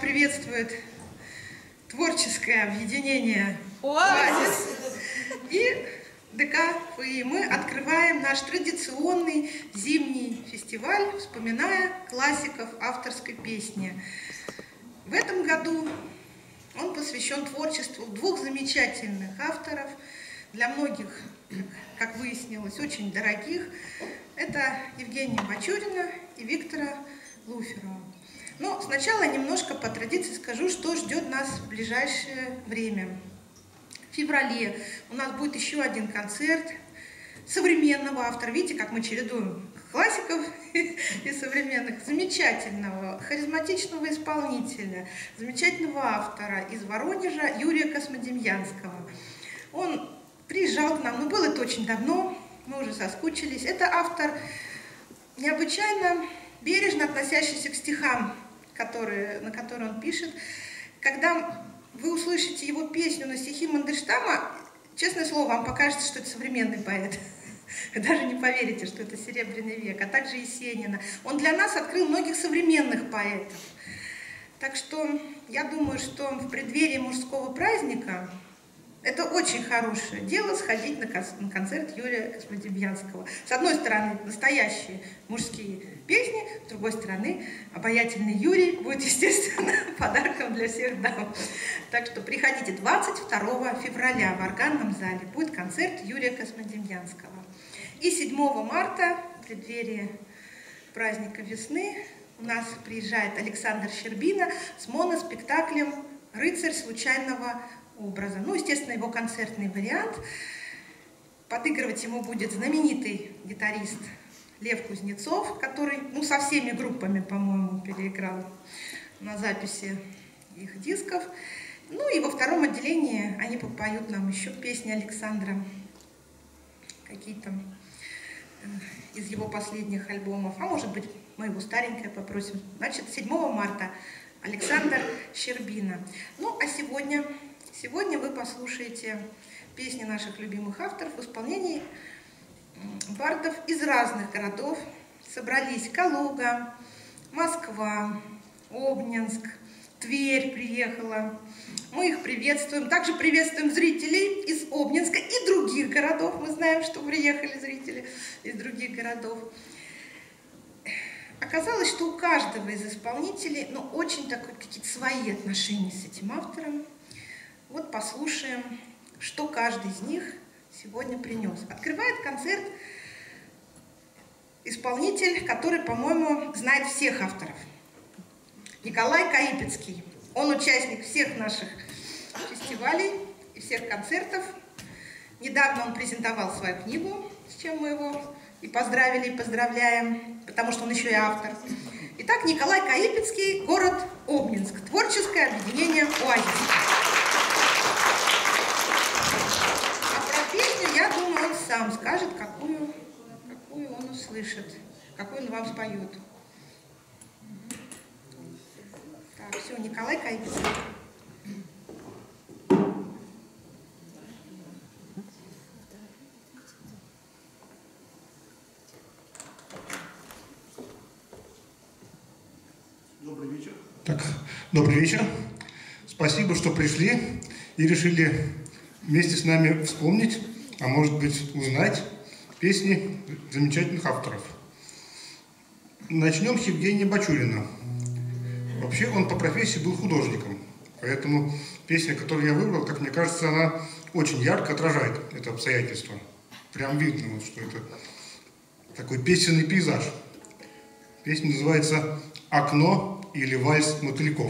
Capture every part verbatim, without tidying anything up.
приветствует творческое объединение «Оазис» и ДК ФИ. Мы открываем наш традиционный зимний фестиваль, вспоминая классиков авторской песни. В этом году он посвящен творчеству двух замечательных авторов, для многих, как выяснилось, очень дорогих. Это Евгения Бачурина и Виктора Луферова. Но сначала немножко по традиции скажу, что ждет нас в ближайшее время. В феврале у нас будет еще один концерт современного автора. Видите, как мы чередуем классиков и современных. Замечательного, харизматичного исполнителя, замечательного автора из Воронежа Юрия Космодемьянского. Он приезжал к нам, но было это очень давно, мы уже соскучились. Это автор необычайно бережно относящийся к стихам, которые, на которые он пишет. Когда вы услышите его песню на стихи Мандельштама, честное слово, вам покажется, что это современный поэт. Вы даже не поверите, что это Серебряный век, а также Есенина. Он для нас открыл многих современных поэтов. Так что я думаю, что в преддверии мужского праздника это очень хорошее дело сходить на концерт Юрия Космодемьянского. С одной стороны, настоящие мужские песни, с другой стороны, обаятельный Юрий будет, естественно, подарком для всех дам. Так что приходите двадцать второго февраля в органном зале. Будет концерт Юрия Космодемьянского. И седьмого марта, в преддверии праздника весны, у нас приезжает Александр Щербина с моноспектаклем «Рыцарь случайного образа». Ну, естественно, его концертный вариант. Подыгрывать ему будет знаменитый гитарист Лев Кузнецов, который, ну, со всеми группами, по-моему, переиграл на записи их дисков. Ну, и во втором отделении они попоют нам еще песни Александра, какие-то из его последних альбомов. А может быть, мы его старенькое попросим. Значит, седьмого марта Александр Щербина. Ну, а сегодня... Сегодня вы послушаете песни наших любимых авторов в исполнении бардов из разных городов. Собрались Калуга, Москва, Обнинск, Тверь приехала. Мы их приветствуем. Также приветствуем зрителей из Обнинска и других городов. Мы знаем, что приехали зрители из других городов. Оказалось, что у каждого из исполнителей, ну, очень такие какие-то свои отношения с этим автором. Вот послушаем, что каждый из них сегодня принес. Открывает концерт исполнитель, который, по-моему, знает всех авторов. Николай Каипецкий. Он участник всех наших фестивалей и всех концертов. Недавно он презентовал свою книгу, с чем мы его и поздравили, и поздравляем, потому что он еще и автор. Итак, Николай Каипецкий, город Обнинск. Творческое объединение «Оазис». Я думаю, он сам скажет, какую, какую он услышит, какую он вам споет. Так, все, Николай Каипецкий. Добрый вечер. Так, добрый вечер. Спасибо, что пришли и решили вместе с нами вспомнить, а может быть узнать песни замечательных авторов. Начнем с Евгения Бачурина. Вообще он по профессии был художником, поэтому песня, которую я выбрал, как мне кажется, она очень ярко отражает это обстоятельство. Прям видно, что это такой песенный пейзаж. Песня называется «Окно» или «Вальс мотыльков».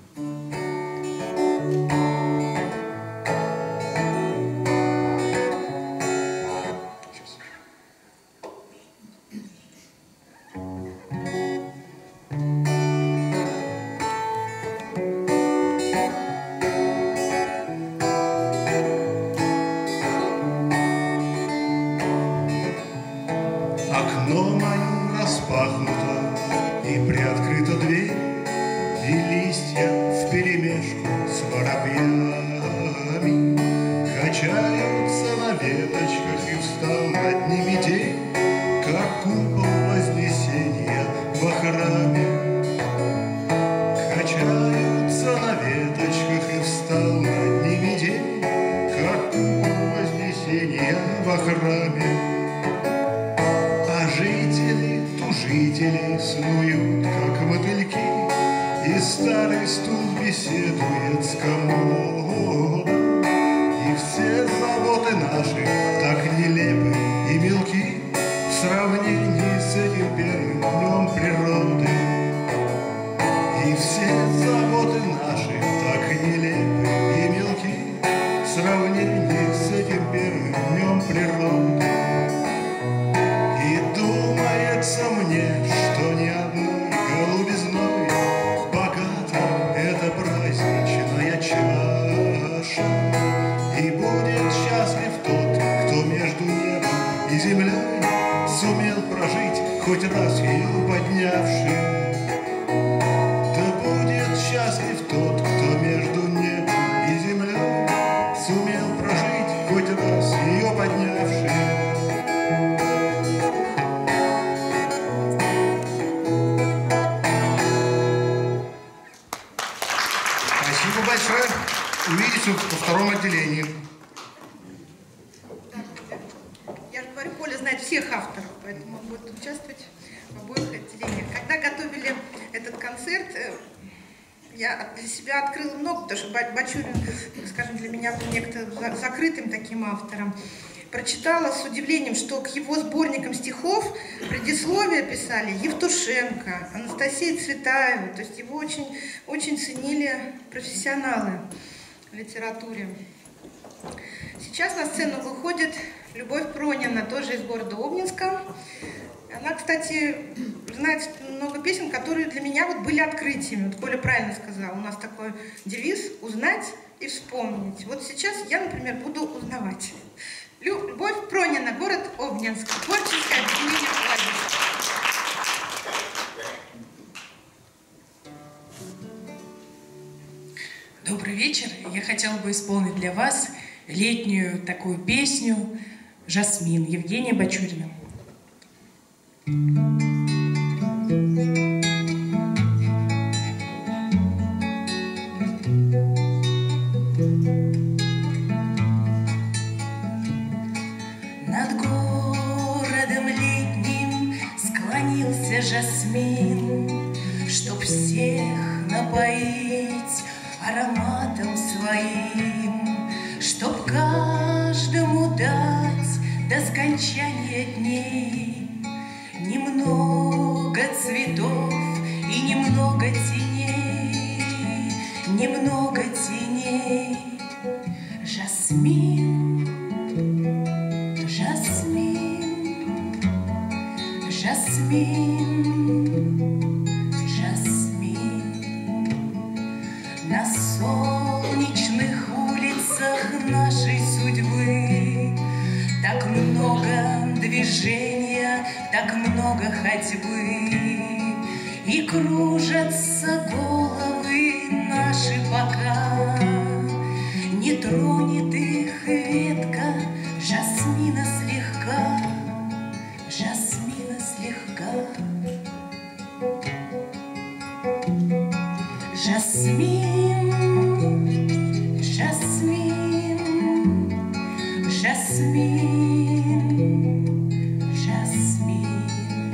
Окно мое распахнуто, и приоткрыта дверь, и листья вперемешку с воробьями качаются на веточках, и встал над ними день, как купол Вознесения во храме. Качаются храме. А жители, тужители снуют, как мотыльки, и старый стул беседует с комодом. И все заботы наши так нелепы и мелки в сравнении с этим первым днем природы. И все заботы наши так нелепы и мелки в сравнении с этим первым днем природы. И думается мне, что ни одной голубизной богата эта праздничная чаша. И будет счастлив тот, кто между небом и землей сумел прожить хоть раз ее поднявший. Счастлив тот, кто между небом и землей сумел прожить хоть раз ее поднявший. Спасибо большое. Увидимся во втором отделении. Я же говорю, Коля знает всех авторов, поэтому он будет участвовать в обоих отделениях. Когда готовили этот концерт, я для себя открыла много, потому что Бачурин, скажем, для меня был некто закрытым таким автором. Прочитала с удивлением, что к его сборникам стихов предисловия писали Евтушенко, Анастасия Цветаева. То есть его очень, очень ценили профессионалы в литературе. Сейчас на сцену выходит Любовь Пронина, тоже из города Обнинска. Она, кстати, знает много песен, которые для меня вот были открытиями. Вот Коля правильно сказал, у нас такой девиз «Узнать и вспомнить». Вот сейчас я, например, буду узнавать. Любовь Пронина, город Обнинск, творческое объединение «Паладис». Добрый вечер. Я хотела бы исполнить для вас летнюю такую песню «Жасмин» Евгения Бачурина. Над городом летним склонился жасмин, чтоб всех напоить ароматом своим, чтоб каждому дать до скончания дней немного цветов и немного теней, немного теней. Жасмин, жасмин, жасмин, жасмин. На солнечных улицах нашей судьбы так много движения, так много ходьбы, и кружатся головы наши, пока не тронет их ветка жасмина слегка, жасмина слегка. Жасмин, жасмин, жасмин, жасмин.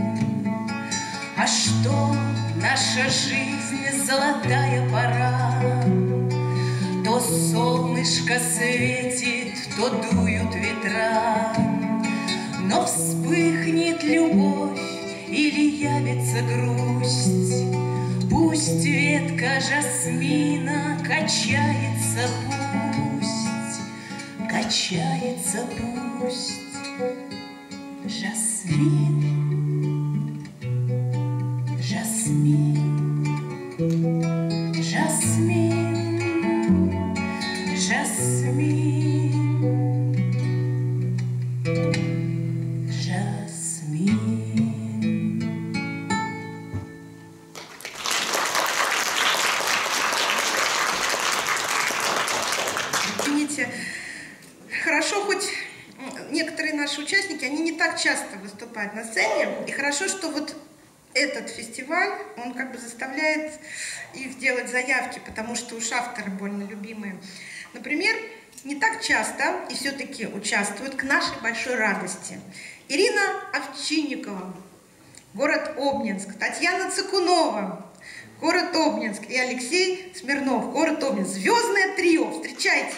А что наша жизнь золотая пора, то солнышко светит, то дуют ветра, но вспыхнет любовь или явится грусть, пусть ветка жасмина качается, пусть качается, пусть. Жасмин, жасмин, жасмин, жасмин, жасмин. Хорошо, хоть некоторые наши участники, они не так часто выступают на сцене, и хорошо, что вот этот фестиваль, он как бы заставляет их делать заявки, потому что уж авторы больно любимые. Например, не так часто и все-таки участвуют к нашей большой радости. Ирина Овчинникова, город Обнинск, Татьяна Цыкунова, город Обнинск, и Алексей Смирнов, город Обнинск. Звездное трио, встречайте!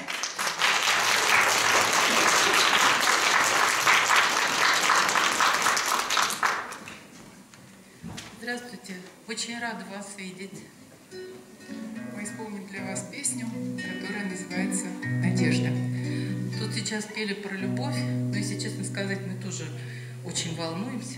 Здравствуйте, очень рада вас видеть. Мы исполним для вас песню, которая называется «Надежда». Тут сейчас пели про любовь, но, если честно сказать, мы тоже очень волнуемся.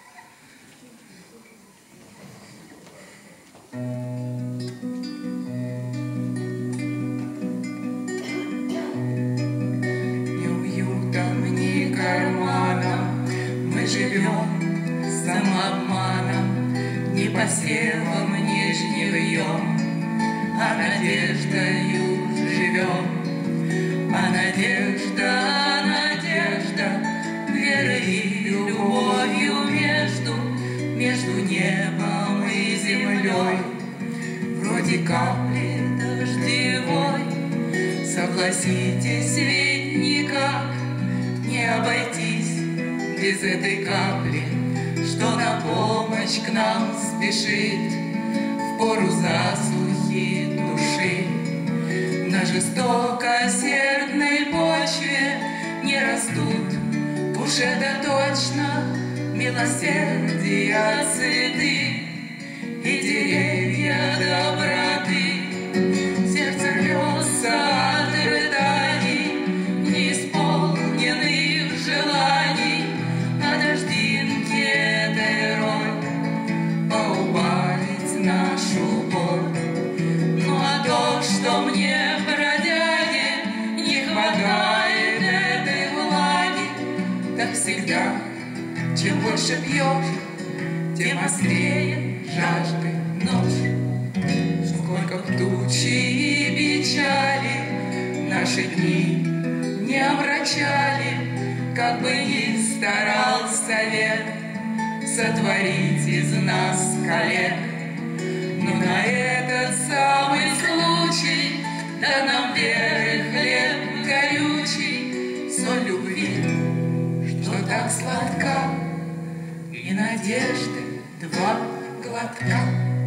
Ни уютом, ни карманом мы живем самообманом, ни посевом, ни жнивьем, а надеждою живем. А надежда, а надежда, верой и любовью между, между небом и землей, вроде капли дождевой. Согласитесь, ведь никак не обойтись без этой капли, что на помощь к нам спешит в пору засухи души. На жестокосердной почве не растут уж это точно милосердия цветы и деревья доброты. Сердце рвется от рыданий, неисполненных желаний, а дождинки этой рой поубавить нашу боль. Ну а то, что мне, бродяге, не хватает этой влаги, так всегда, чем больше пьешь, тем острее жажды ночь. Сколько в тучи и печали наши дни не омрачали, как бы ни старался век сотворить из нас коллег. Но на этот самый случай да нам веры хлеб горючий, соль любви, что так сладка, и надежды два глотка.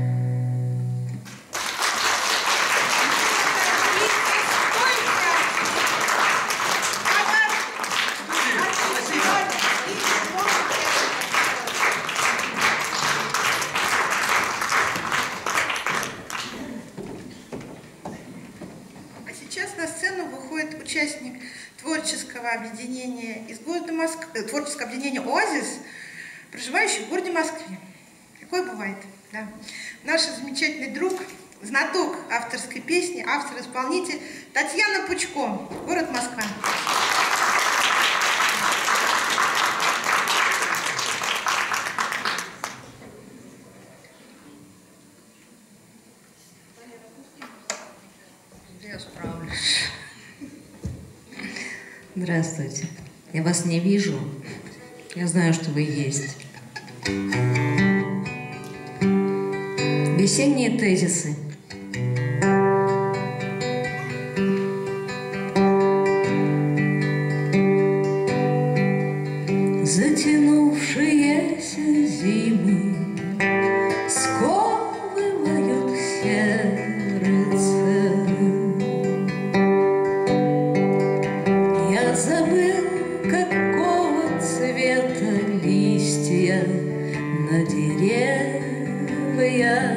Участник творческого объединения из города Москвы, творческого объединения «Оазис», проживающий в городе Москве. Такое бывает, да. Наш замечательный друг, знаток авторской песни, автор-исполнитель Татьяна Пучко, город Москва. Я справлюсь. Здравствуйте. Я вас не вижу. Я знаю, что вы есть. Весенние тезисы. Затянувшиеся зимы сковывают сердце. Я забыл, какого цвета листья на деревьях.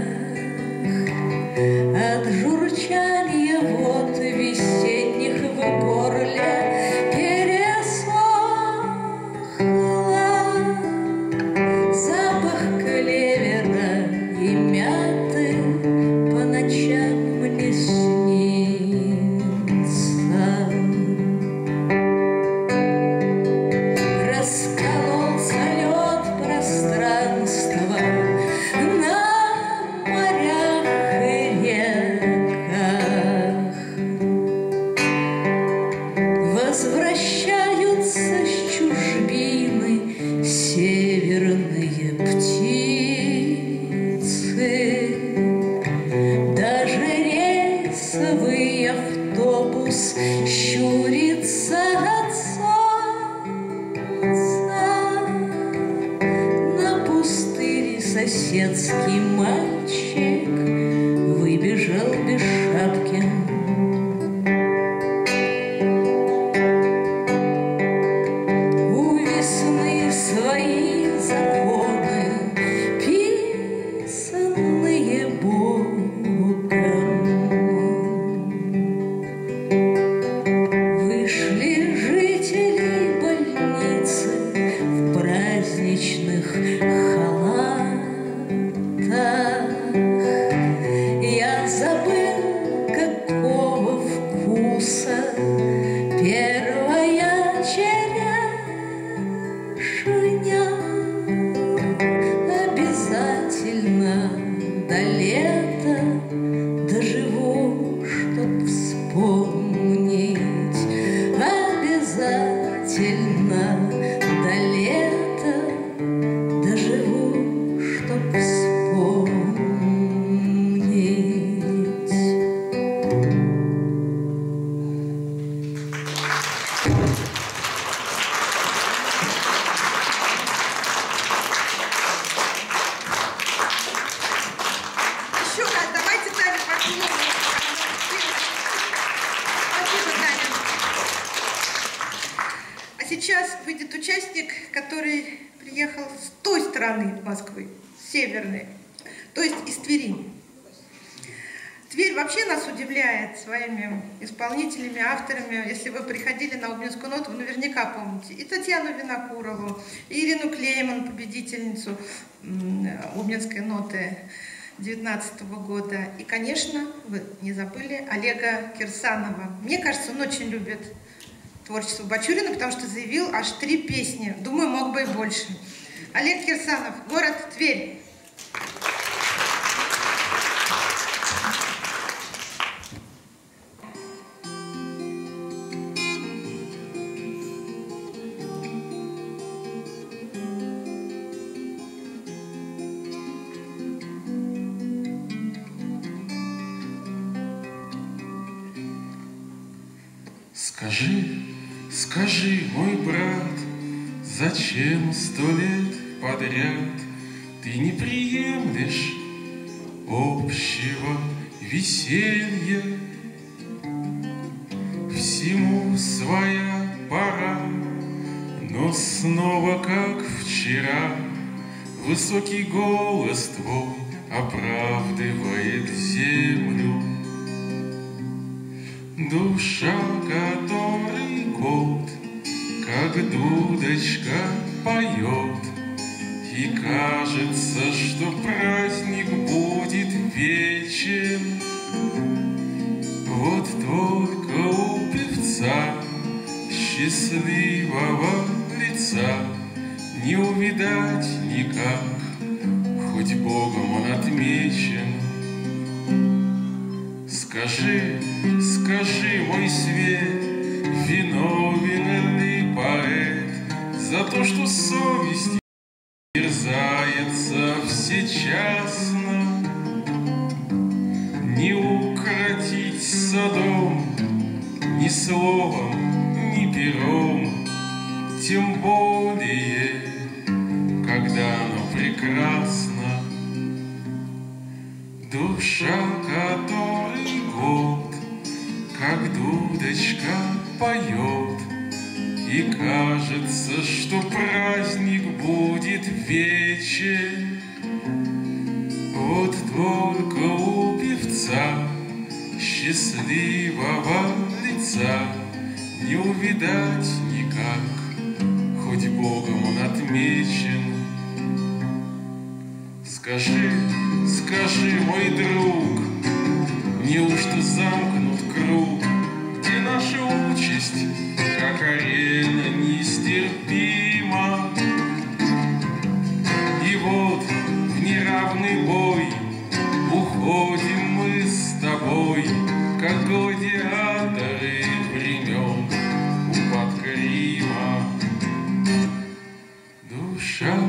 От журчания вод весенних в горле пересохла. Запах клевера и мяты по ночам мне снится. Раскололся лед пространства на морях и реках. рейсовый автобус щурится от солнца. На пустыре соседский мальчик выбежал без шапки. У весны свои законы, писанные Богом. Вышли жители больницы в праздничных халатах. Я забыл, какого вкуса первая черешня. Обязательно до лета доживу, чтоб вспомнить. Обязательно до лета доживу, чтоб вспомнить. Еще раз, давайте Таня похлопаем. Спасибо, Таня. А сейчас выйдет участник, который приехал с той стороны Москвы, с северной, то есть из Твери. Тверь вообще нас удивляет своими исполнителями, авторами. Если вы приходили на Обнинскую ноту, вы наверняка помните и Татьяну Винокурову, и Ирину Клейман, победительницу Обнинской ноты девятнадцатого года. И, конечно, вы не забыли Олега Кирсанова. Мне кажется, он очень любит творчество Бачурина, потому что заявил аж три песни. Думаю, мог бы и больше. Олег Кирсанов, город Тверь. Скажи, скажи, мой брат, зачем сто лет подряд ты не приемлешь общего веселья? Всему своя пора, но снова, как вчера, высокий голос твой оправдывает землю. Душа, которой год, как дудочка поет, и кажется, что праздник будет вечен. Вот только у певца счастливого лица не увидать никак, хоть Богом он отмечен. Скажи, скажи, мой свет, виновен ли поэт за то, что совесть терзается всечасно? Не укротить садом ни словом, ни пером, тем более, когда оно прекрасно. Душа, которой год, как дудочка поет, и кажется, что праздник будет вечен. Вот только у певца счастливого лица не увидать никак, хоть Богом он отмечен. Скажи, скажи, мой друг, неужто замкнут круг, где наша участь, как арена, нестерпима? И вот в неравный бой уходим мы с тобой, как гладиаторы времен упадка Рима. Душа,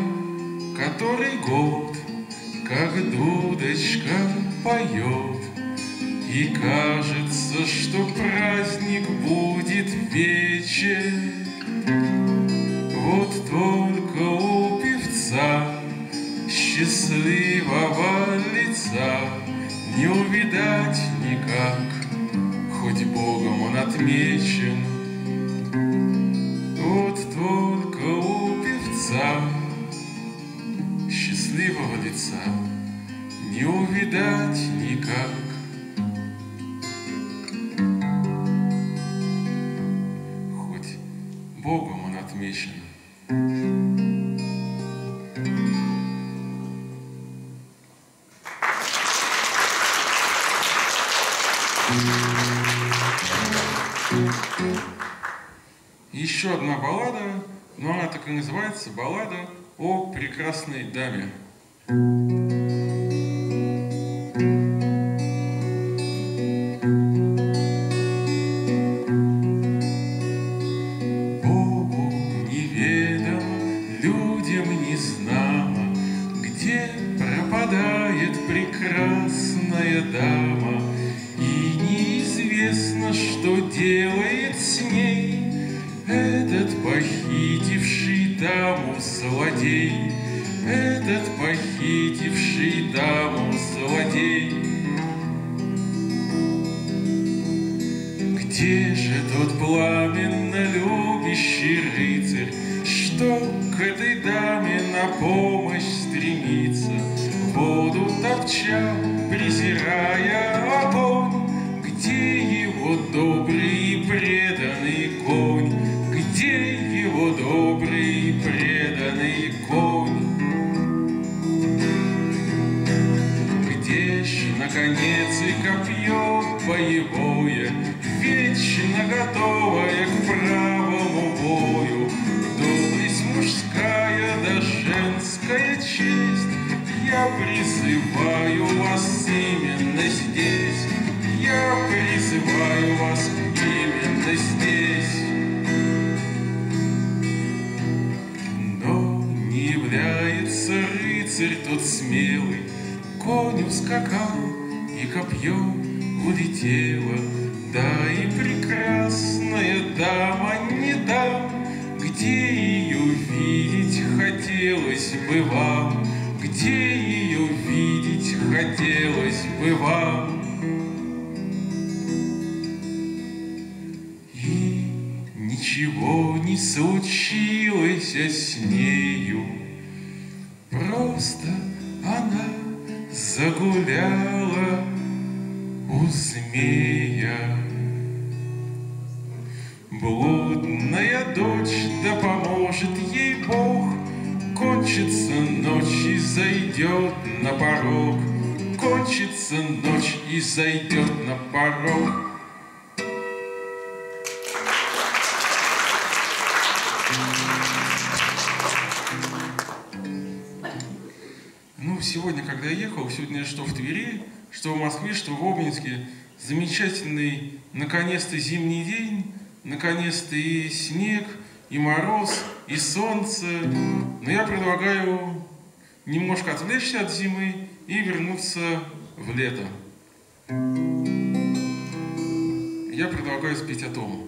которой год, как дудочка поет, И кажется, что праздник будет вечер. Вот только у певца счастливого лица не увидать никак, хоть Богом он отмечен. Вот только у певца счастливого лица не увидать никак. Хоть Богом он отмечен. Еще одна баллада, но она так и называется, баллада о прекрасной даме. Богу неведомо, людям незнамо, где пропадает прекрасная дама, и неизвестно, что делает с ней этот похитивший даму злодей, этот похитивший даму злодей. Где же тот пламенно любящий рыцарь, что к этой даме на помощь стремится, воду топча, презирая огонь? Где его добрый и преданный конь? Где его добрый и преданный конь? Где ж, наконец, и копье боевое, вечно готовое к правому бою, доблесть мужская да женская честь? Я призываю вас именно здесь, я призываю вас именно здесь. Но не является рыцарь тот смелый, конь ускакал, и копье улетело, да и прекрасная дама не там, где ее видеть хотелось бы вам, где ее видеть хотелось бы вам. И ничего не случилось с нею, просто она загуляла у змея. Блудная дочь, да поможет ей Бог, кончится ночь и зайдет на порог, кончится ночь и зайдет на порог. Ну, сегодня, когда я ехал, сегодня что в Твери, что в Москве, что в Обнинске, замечательный, наконец-то, зимний день, наконец-то и снег, и мороз, и солнце. Но я предлагаю немножко отвлечься от зимы и вернуться в лето. Я предлагаю спеть о том.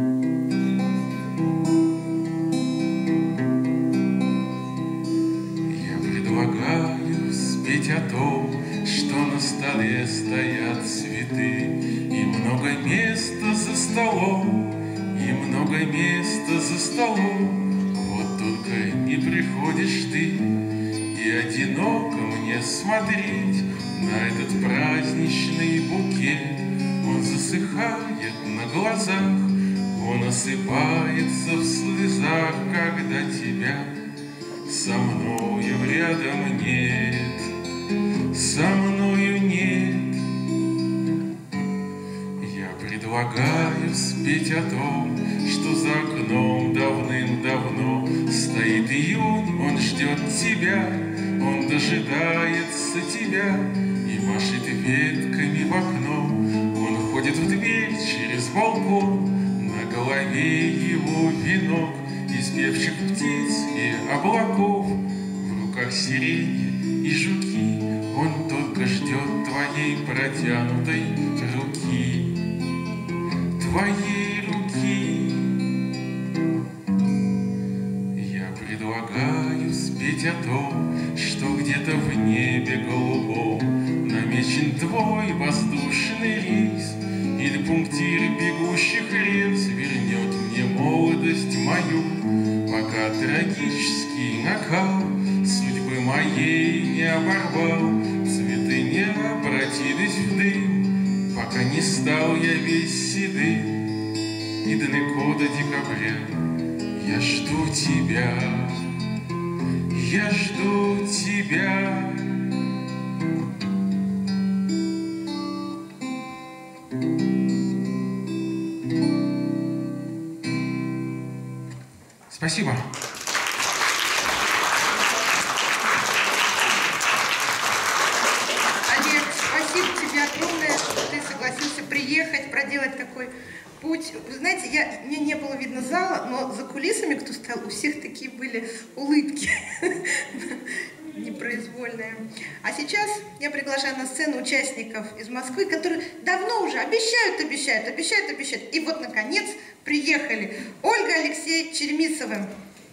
Я предлагаю спеть о том, что на столе стоят цветы, и много места за столом, и много места за столом. Вот только не приходишь ты, и одиноко мне смотреть на этот праздничный букет. Он засыхает на глазах, он осыпается в слезах, когда тебя со мною рядом нет, со мною нет. Я предлагаю спеть о том, что за окном давным-давно стоит июнь, он ждет тебя, он дожидается тебя и машет ветками в окно. Он ходит в дверь через балкон, на голове его венок из певчих птиц и облаков, в руках сирени и жуки. Он только ждет твоей протянутой руки, твоей руки. Я предлагаю спеть о том, что где-то в небе голубом намечен твой воздушный рейс, или пунктир бегущих рельс вернет мне молодость мою, пока трагический накал судьбы моей не оборвал, цветы не обратились в дым, пока не стал я весь седым, и далеко до декабря я жду тебя, я жду тебя. Спасибо. Олег, спасибо тебе огромное, что ты согласился приехать, проделать такой путь. Вы знаете, я, мне не было видно зала, но за кулисами, кто стоял, у всех такие были улыбки непроизвольные. А сейчас я приглашаю на сцену участников из Москвы, которые давно уже обещают, обещают, обещают, обещают. И вот, наконец, приехали. Ольга, Алексей, Черемисовы.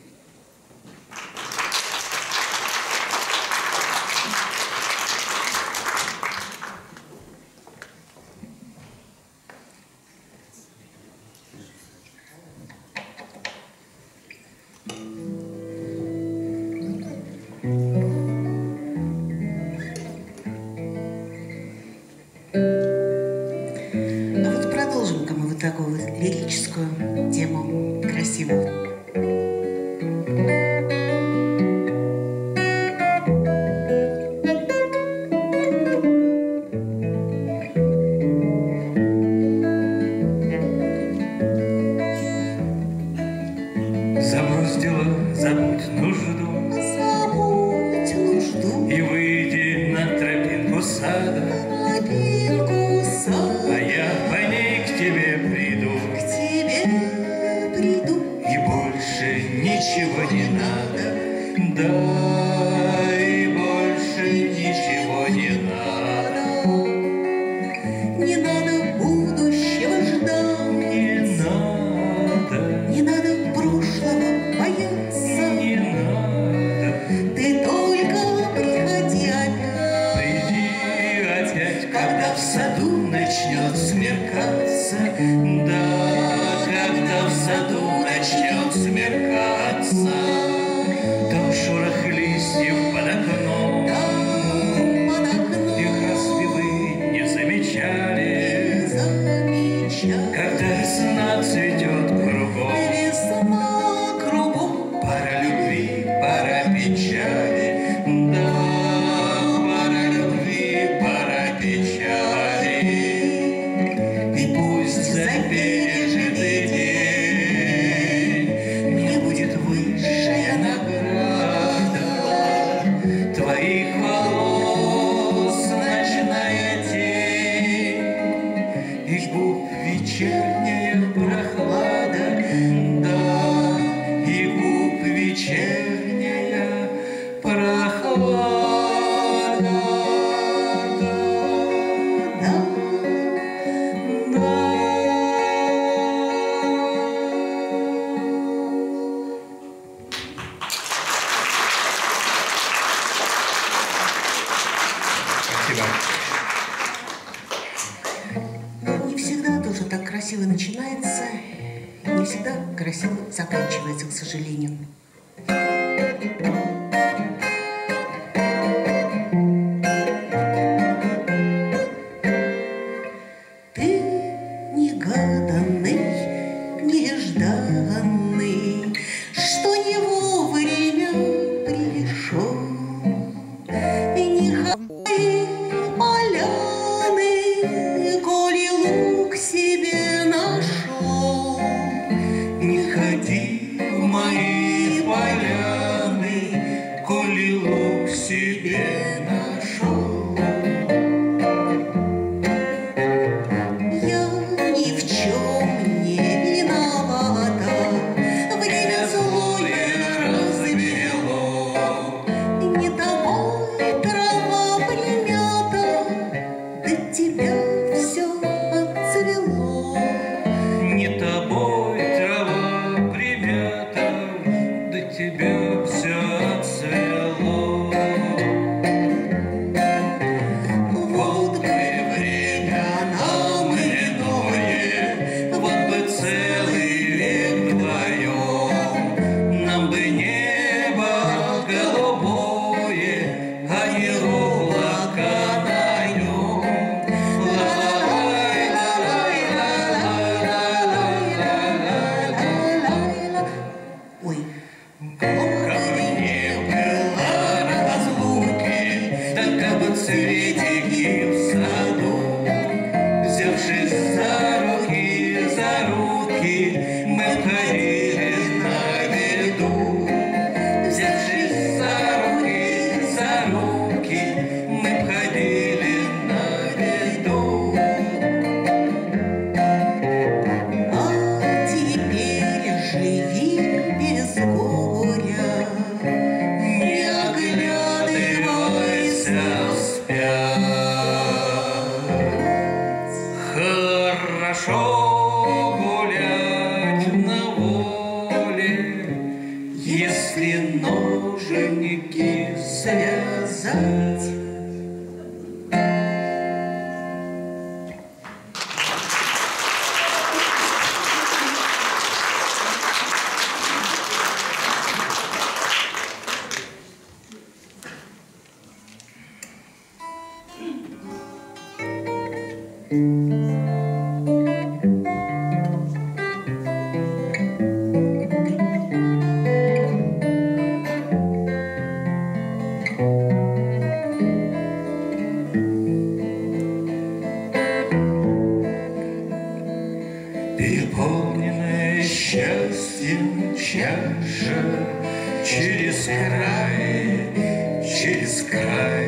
Такую лирическую тему, красивую. Забрось дела, забудь нужду, забудь нужду, и выйди на тропинку сада, тропинку сада, а я по ней к тебе приду, к тебе приду, и больше ничего не надо, да, и больше ничего не надо, не надо будущего ждать, не надо, не надо прошлого бояться, не надо, ты только приходи опять, приди опять, когда в саду начнет смеркаться, да, когда в саду начнет смеркаться, там шорох листьев под окном, под окном, их разве вы не замечали, замечай, когда весна цветет кругом, весна кругом, пора любви, пора печали, да, пора любви, пора печали, и пусть за пережитый день мне будет высшая награда твоих волос ночная тень, и губ вечерняя прохлада, да, и губ вечерняя прохлада, да, да. да. Спасибо. Не всегда тоже так красиво начинается, не всегда красиво заканчивается, к сожалению. Ты негаданный, нежданный, что не вовремя пришел, и не ходи поляны, коли лук себе нашел. Не ходи в мои поляны, хорошо гулять на воле, если ноженьки связать. Переполненная счастьем чаша через край, через край,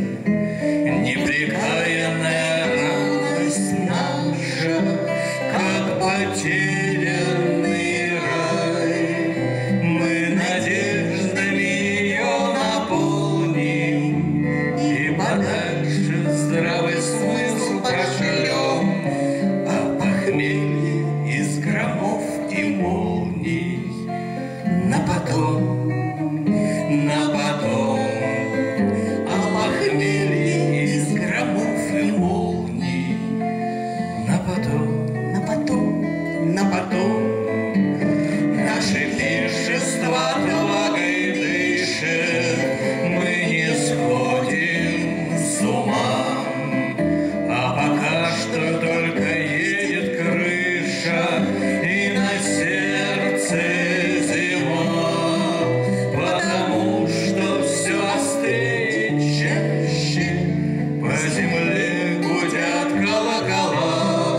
непрекаянная радость наша, как потерянный рай. Мы надеждами ее наполним и подальше здравый смысл пошлем, а похмелье из громов и молний на потом, на потом, а похмелье из громов и молний на потом, на потом, на потом. Наши пиршества отвагой дышат, мы не сходим с ума, а пока что только едет крыша и на сердце зима, потому что все острее чаще по земле гудят колокола.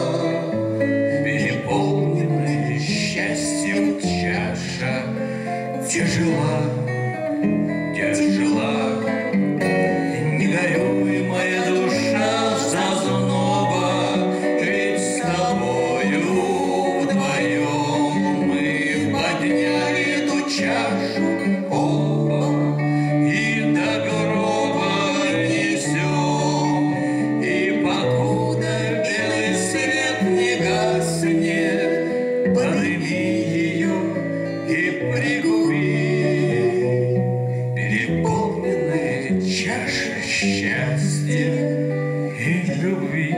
Переполненная счастьем чаша тяжела, тяжела. Не горюй, моя душа, зазноба, ведь с тобою вдвоем мы подняли эту чашу оба и до гроба несем. И покуда белый свет не гаснет, подними ее и пригуби. Переполненная чаша счастья и любви.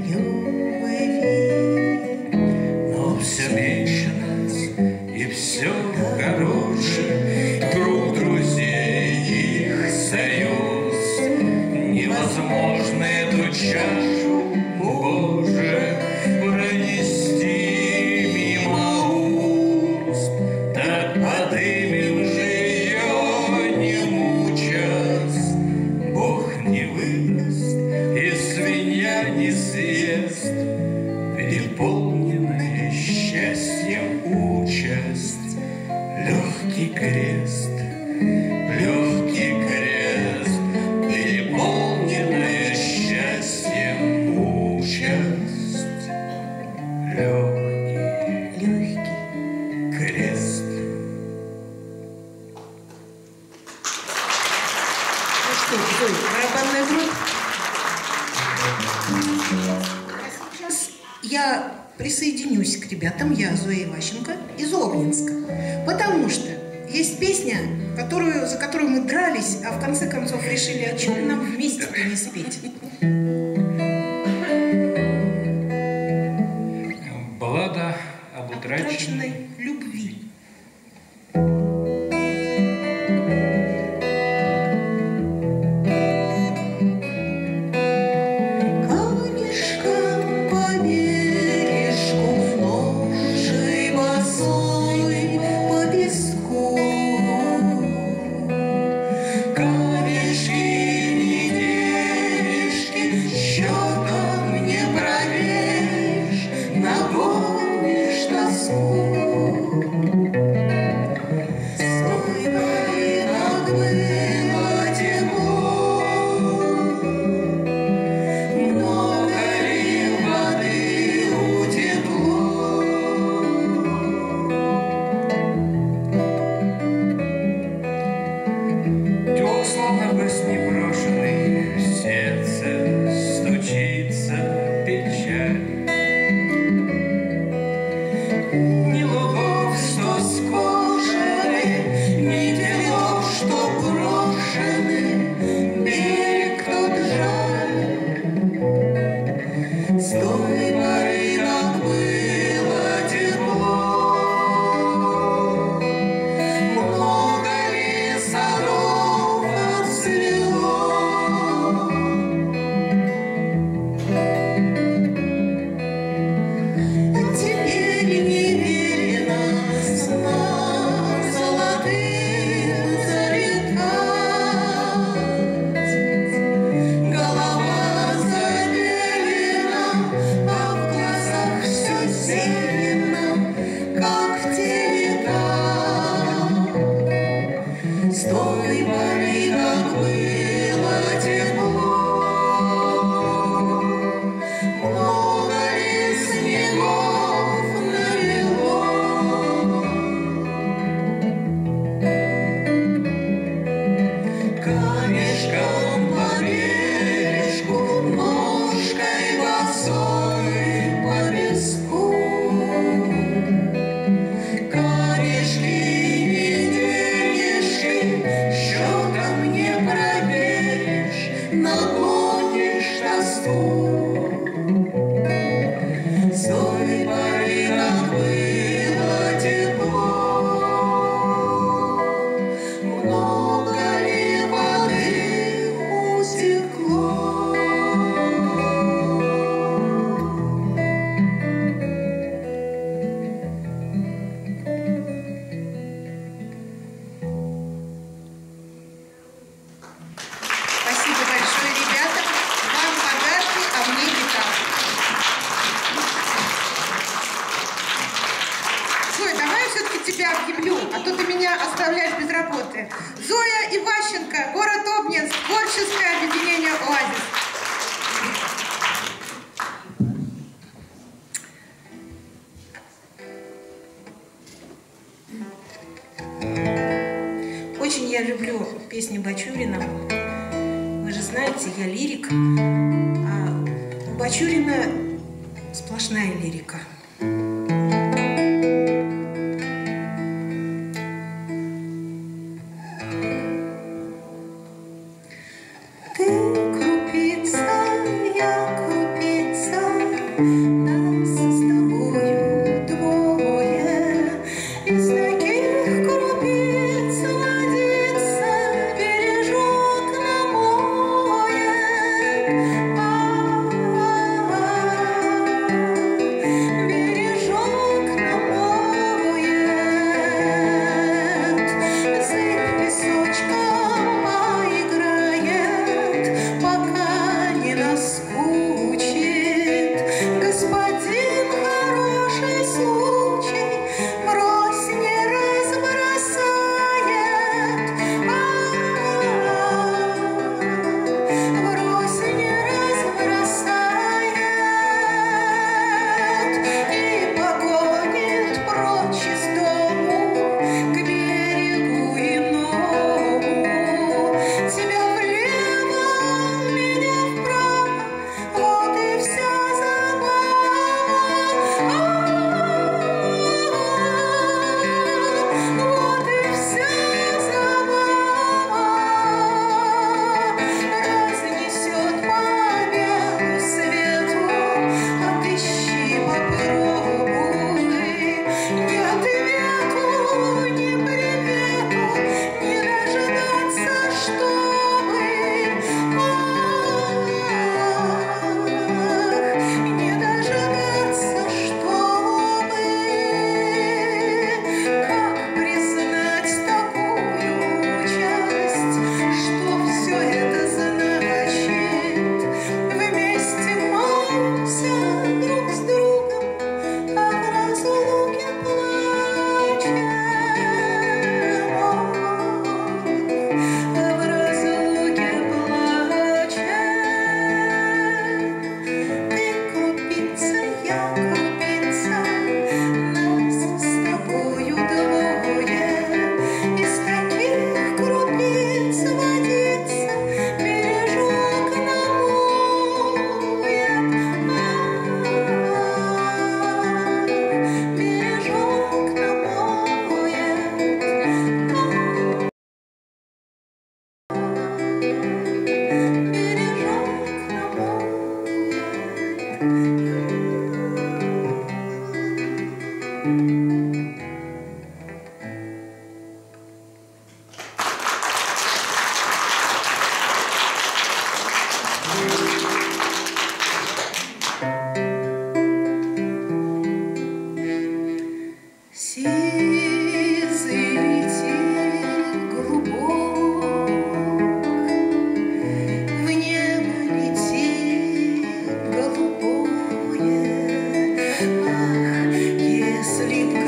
Но все меньше нас и все короче круг друзей, их союз. Невозможно эту чашу, Боже, пронести мимо уст. Так подымем же ее, не мучас. Бог не выдаст и свинья не съест. Переполненная счастьем участь, легкий крест, легкий крест. Переполненная счастьем участь, легкий, легкий крест. Ну что, Зоя, барабанная дробь? А сейчас я присоединюсь к ребятам, я Зоя Иващенко из Обнинска, потому что есть песня, которую, за которую мы дрались, а в конце концов решили, о чем нам вместе-то не спеть. Баллада об утраченной Утраченной любви. Камешком по бережку, ножей босой по песку. Камешки, не денежки, счетом не проверишь, нагонишь тоску. тебя объявлю, а то ты меня оставляешь без работы. Зоя Иващенко, город Обнинск, творческое объединение «Оазис». Очень я люблю песни Бачурина. Вы же знаете, я лирик, а у Бачурина сплошная лирика. Ты крупица, я крупица, нас с тобою двое, из таких крупиц водится бережок намоет. Бережок намоет, зыбь песочком играет, пока не наскучит. Господин, хороший случай, брось, не разбросает. А-а-а, брось, не разбросает и погонит прочь из дому к берегу иному. Тебя влево, меня вправо, вот и вся забава. Вот и вся забава. Разнесет победу свету, отыщи, попробуй. Не ответу, не привету, не дождаться, чтобы, ах, не дождаться, чтобы. Как признать такую участь, что все это значит? Вместе молимся друг с другом, а в разлуке плачем. А в разлуке плачем. Ты крупица, я крупица, нас с тобою двое, из таких крупиц водится бережок намоет. Бережок намоет. Сизый летит глубок, в небо летит голубое. Ах, если б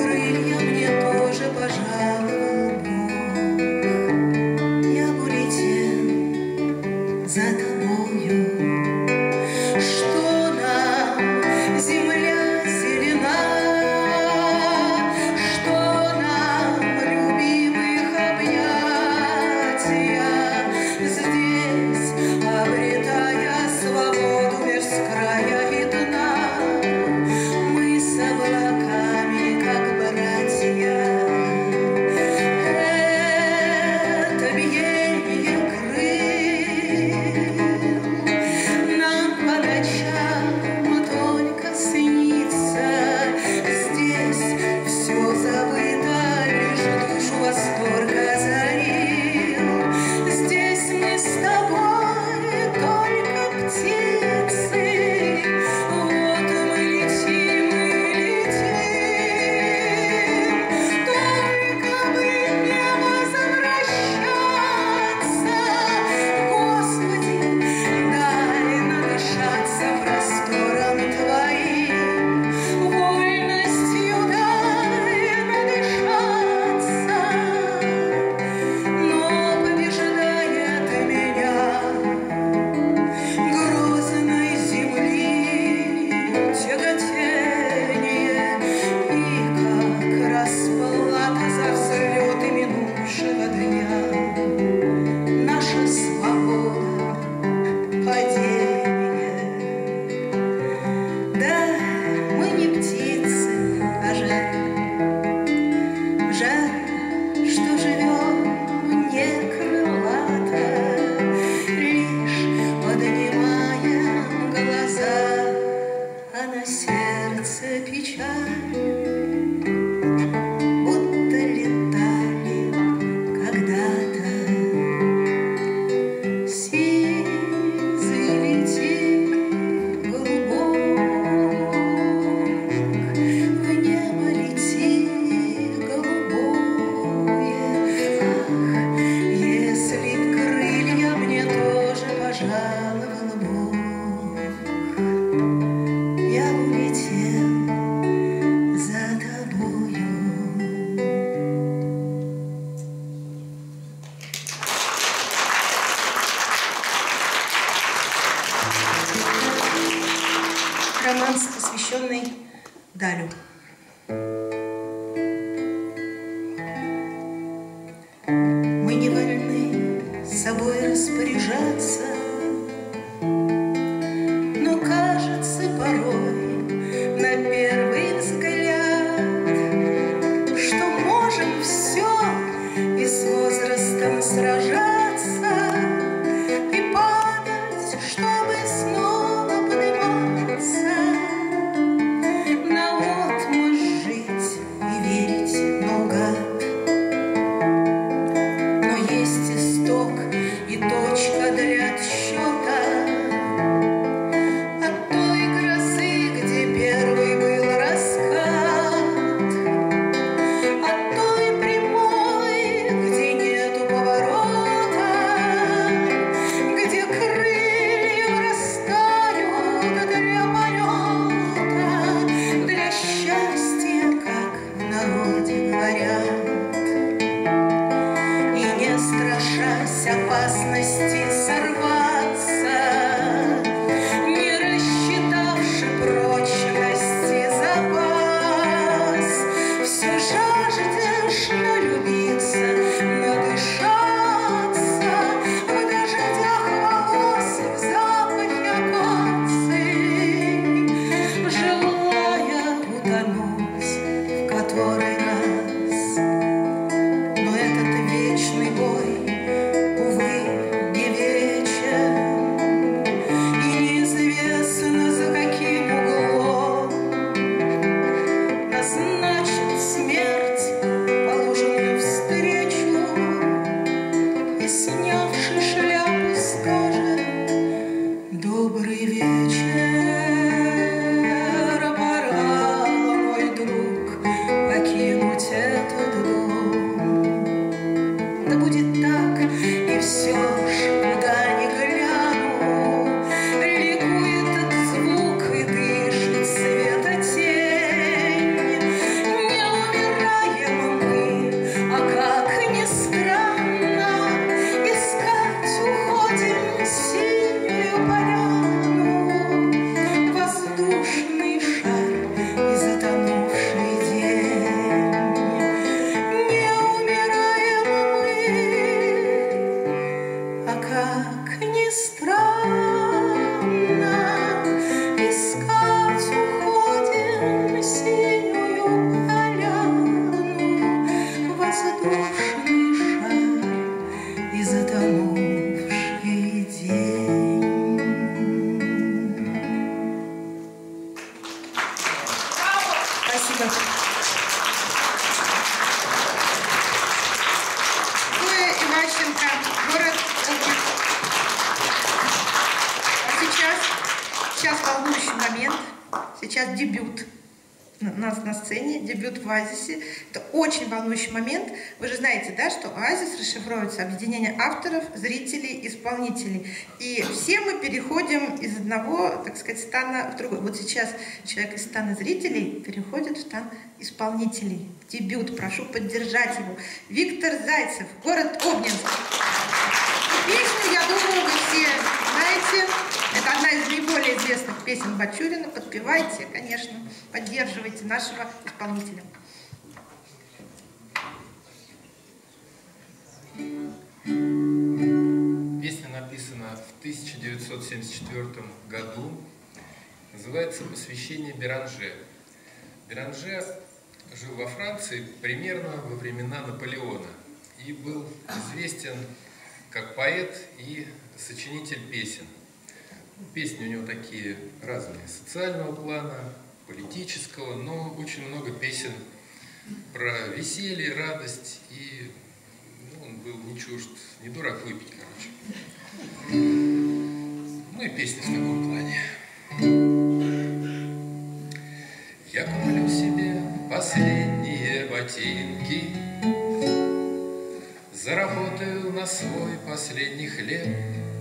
Романс, посвященный Далю. Мы не вольны собой распоряжаться, но кажется порой на первый взгляд, что можем все и с возрастом сражаться, и падать, чтобы снова подниматься, наотмашь жить и верить наугад. Но есть исток и точка для отсчета от той грозы, где первый был раскат, от той прямой, где нету поворота, где крылья вырастают для полета, для счастья, как в народе говорят. И не страшась опасности сорваться, не рассчитавши прочности запас, все жаждешь налюбиться, надышаться в дождях волос и в запахе акаций, желая утонуть в который раз. Но этот вечный бой, увы, не вечен, и неизвестно, за каким углом назначит смерть положенную встречу, и, снявши шляпу, скажет: добрый вечер, пора, мой друг, покинуть этот дом. Да будет так, и все ж, куда ни гляну, ликует этот звук и дышит светотень. Не умираем мы, а как ни странно, искать уходим синюю поляну, воздушный шар и затонувший день. Не умираем мы, а как ни странно, искать уходим синюю поляну, воздушный шар и затонувший день. Спасибо. Зоя Иващенко, город Обнинск. А сейчас, сейчас волнующий момент, сейчас дебют на, на, на сцене, дебют в Оазисе. Это очень волнующий момент. Вы же знаете, да, что Оазис расшифровывается объединение авторов, зрителей, исполнителей. И все мы переходим из одного, так сказать, стана в другой. Вот сейчас человек из стана зрителей переходит в стан исполнителей. Дебют, прошу поддержать его. Виктор Зайцев, город Обнинск. Песню, я думаю, вы все знаете. Это одна из наиболее известных песен Бачурина. Подпевайте, конечно, поддерживайте нашего исполнителя. Песня написана в тысяча девятьсот семьдесят четвёртом году. Называется «Посвящение Беранже». Беранже жил во Франции примерно во времена Наполеона и был известен как поэт и сочинитель песен. Песни у него такие разные, социального плана, политического, но очень много песен про веселье, радость, и ну, он был не чужд, не дурак выпить, короче. Ну и песни в таком плане. Я куплю себе последние ботинки, заработаю на свой последний хлеб.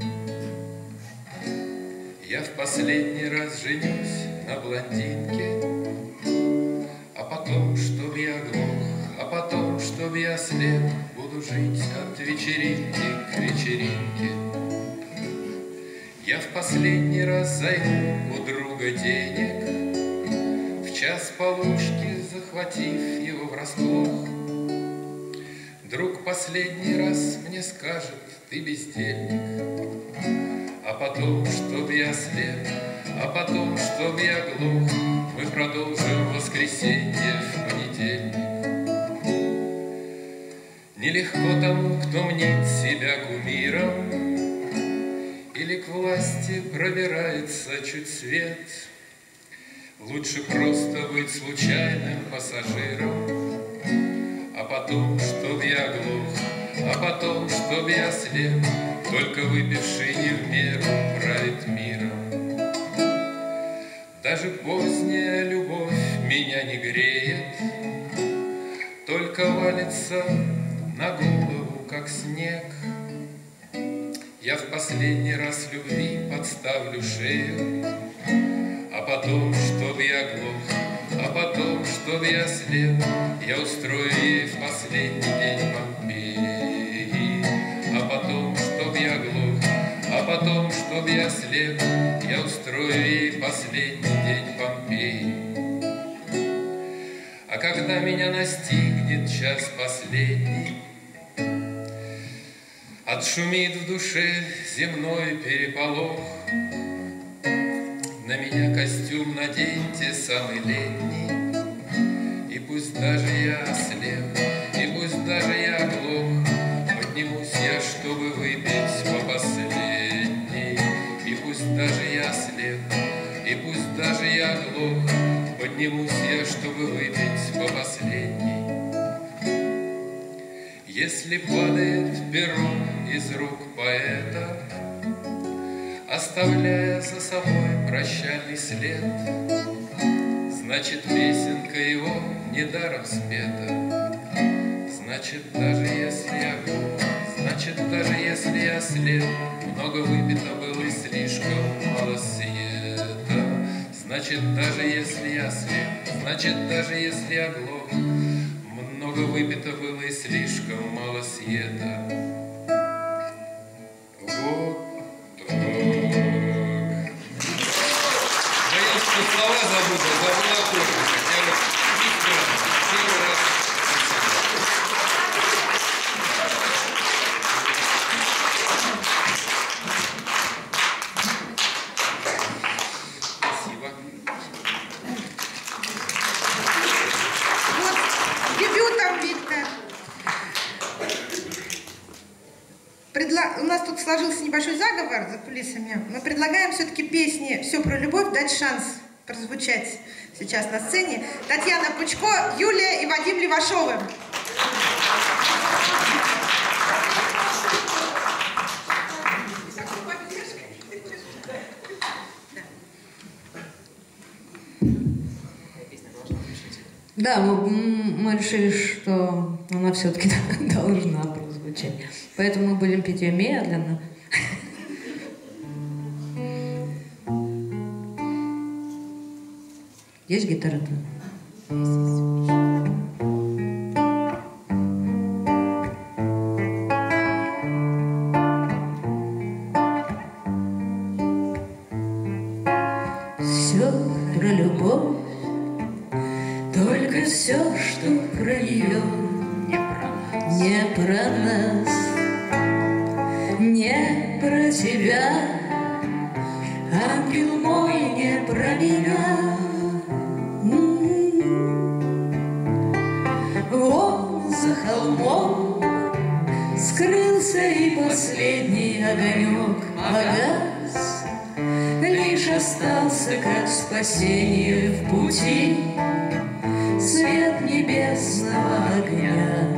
Я в последний раз женюсь на блондинке, а потом, чтоб я глух, а потом, чтоб я слеп, буду жить от вечеринки к вечеринке. Я в последний раз займу у друга денег, в час получки захватив его врасплох. Друг последний раз мне скажет: ты бездельник. А потом, чтоб я слеп, а потом, чтоб я глух, мы продолжим воскресенье в понедельник. Нелегко тому, кто мнит себя кумиром или к власти пробирается чуть свет. Лучше просто быть случайным пассажиром, а потом, чтоб я глух, а потом, чтоб я слеп, только выпивший не в меру правит миром. Даже поздняя любовь меня не греет, только валится на голову, как снег. Я в последний раз любви подставлю шею, а потом, чтоб я глух, а потом, чтоб я слеп, я устрою ей в последний день Помпеи. А потом, чтоб я глух, а потом, чтоб я слеп, я устрою ей последний день Помпеи. А когда меня настигнет час последний, отшумит в душе земной переполох, на меня костюм наденьте самый летний, и пусть даже я ослеп, и пусть даже я глух, поднимусь я, чтобы выпить по последней. И пусть даже я слеп, и пусть даже я глух, поднимусь я, чтобы выпить по последней. Если падает перо из рук поэта, оставляя за собой прощальный след, значит, песенка его недаром спета. Значит, даже если я глух, значит, даже если я слеп, много выпито было и слишком мало света. Значит, даже если я слеп, значит, даже если я глух, много выпито было и слишком мало света. Вот так. Боялся, что слова забуду, забыл аккорды, хотя вот не странно, первый раз. Спасибо. Вот, дебютом, Виктор. Предла... У нас тут сложился небольшой заговор за кулисами. Мы предлагаем все-таки песни «Все про любовь» дать шанс прозвучать сейчас на сцене. Татьяна Пучко, Юлия и Вадим Левашовы. Да, мы, мы решили, что она все-таки должна прозвучать. Поэтому мы будем петь ее медленно. Есть гитара-то? Все про любовь, только все, что про нее, не про нас, не про тебя, ангел мой, не про меня. Вон за холмом скрылся и последний огонек погас, лишь лишь остался, как спасение в пути, свет небесного огня.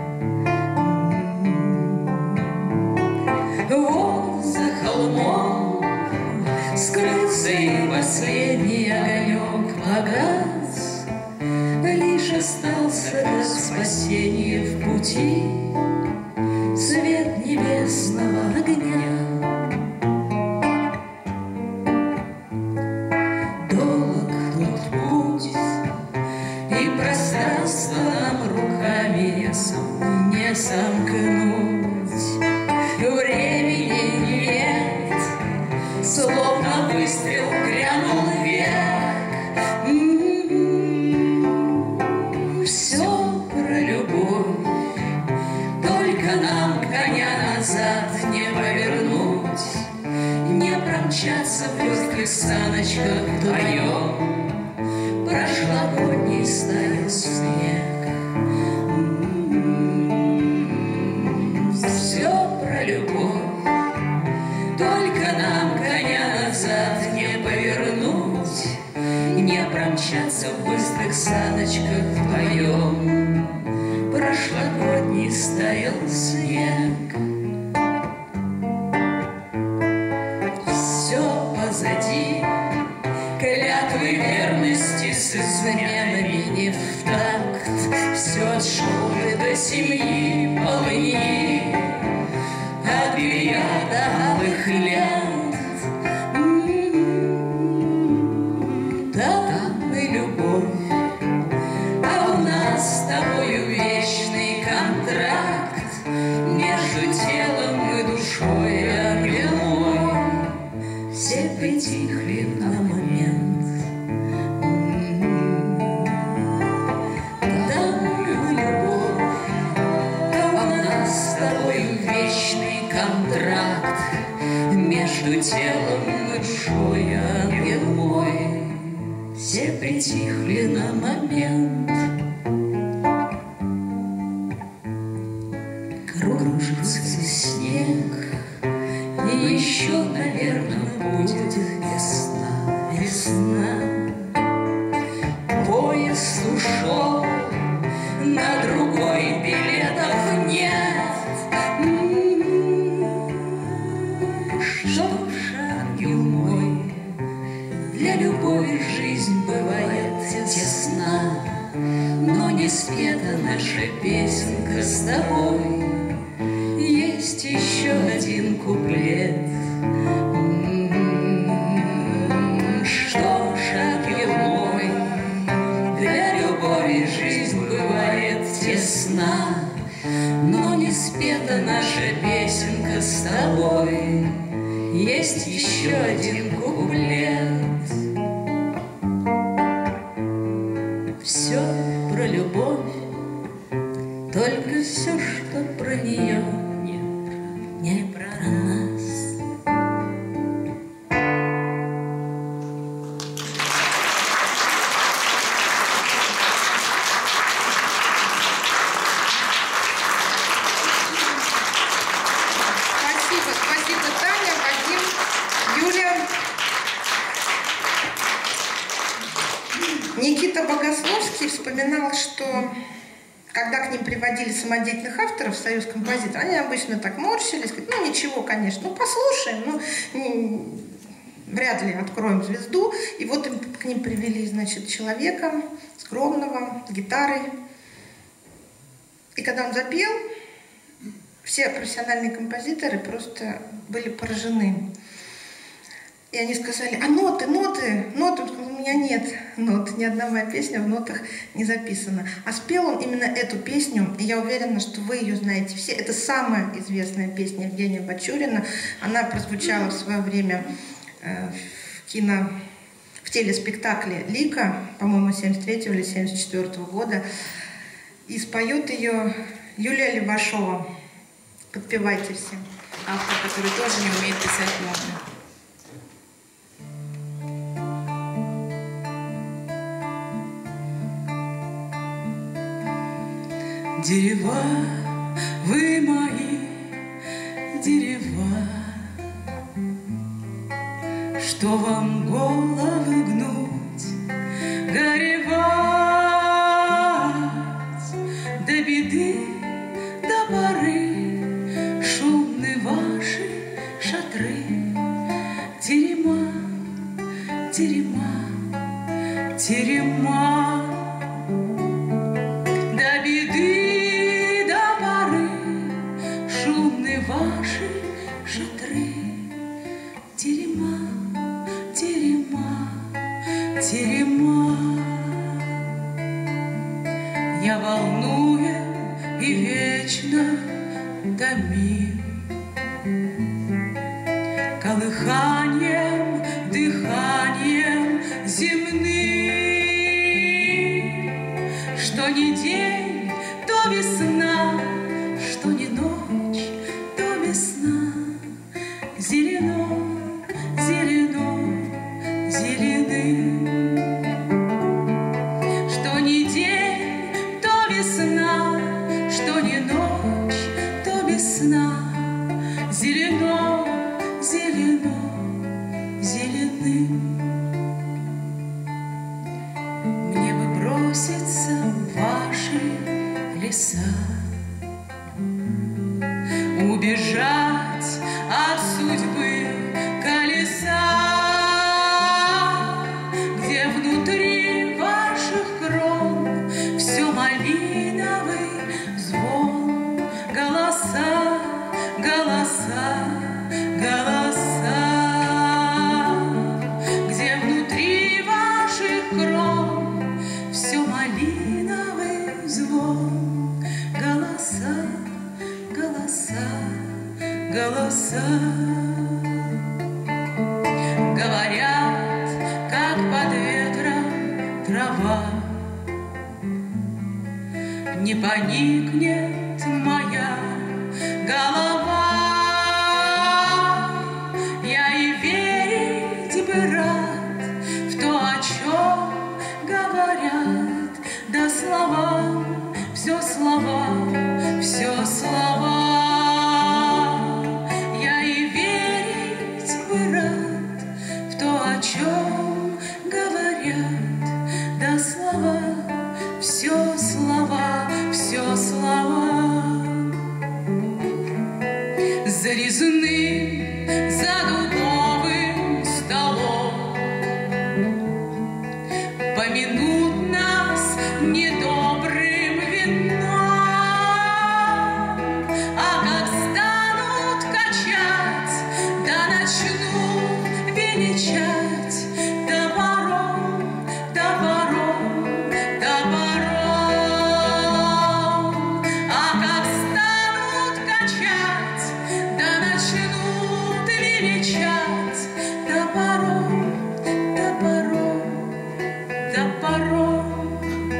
Вот за холмом скрылся и последний огонек погас, лишь остался, как спасение в пути, свет небесного огня. Долг тот путь, и пространство нам руками не, сам, не сомкнуть. Времени нет, словно выстрел грянул вверх. М-м-м, все про любовь, только нам коня назад не повернуть, не промчаться в легких саночках вдвоем. Прошлогодний стаял снег. М-м-м, все про любовь, только нам коня назад не повернуть, не промчаться в быстрых саночках вдвоем. Прошлогодний стаял снег. Все позади, клятвы верности с изменами не в такт. Все от школы до семьи, полыни, от белья до алых лент. М-м-м, там и любовь, а у нас с тобою вечный контракт между телом и душой, ангел мой. Все притихли на момент. М-м-м, там и любовь, а у нас с тобою вечный контракт между телом и душой, ангел мой. Все притихли на момент. Кружится снег, и еще, наверное, будет весна, весна. Поезд ушел, на другой билетов нет. М-м-м, что ж, ангел мой, для любви жизнь бывает тесна, но не спета наша песенка с тобой. Есть еще один куплет. М-м-м, что ж, ангел мой, для любви жизнь бывает тесна, но не спета наша песенка с тобой. Есть еще один куплет. Все про любовь, только все, что про нее, не про, не про нас. Спасибо, спасибо, Таня, Вадим, Юлия. Никита Богословский вспоминал, что когда к ним приводили самодеятельных авторов в Союз композиторов, они обычно так морщились, говорят, ну ничего, конечно, ну послушаем, ну не, вряд ли откроем звезду. И вот им, к ним привели, значит, человека скромного, с гитарой. И когда он запел, все профессиональные композиторы просто были поражены. И они сказали, а ноты, ноты, ноты. Он сказал, у меня нет нот, ни одна моя песня в нотах не записана. А спел он именно эту песню, и я уверена, что вы ее знаете все. Это самая известная песня Евгения Бачурина. Она прозвучала в свое время э, в кино, в телеспектакле «Лика», по-моему, семьдесят третьего или семьдесят четвёртого года. И споет ее Юлия Левашова. Подпевайте все. Автор, который тоже не умеет писать ноты. Дерева, вы мои дерева, что вам головы гнуть, горевать, до беды, до поры, шумны ваши шатры, терема, терема, терема, до беды, до поры, шумны ваши шатры, терема, терема, терема. Я волнуем и вечно томим колыханием, дыханием земным, что ни день, то весна, что ни ночь, то весна, зелено, зелено, зеленым, что ни день, то весна, что ни ночь, то весна, зелено, зелено, зеленым. Мне бы броситься в ваши леса, убежать от судьбы колеса, где внутри ваших крон все малиновый звон, голоса, голоса, голоса, где внутри ваших крон все малиновый звон, голоса, голоса, голоса. Говорят, как под ветром трава, не поникнет моя голова. Я и верить бы рад в то, о чем говорят, да словам, все слова, все слова. Я и верить бы рад в то, о чем говорят, да слова, все слова, все слова. За резным, за дубовым столом помянут нас недобрым вином, а как станут качать, да начнут величать топором, топором, топором, а как станут качать, да начнут величать топором, топором, топором.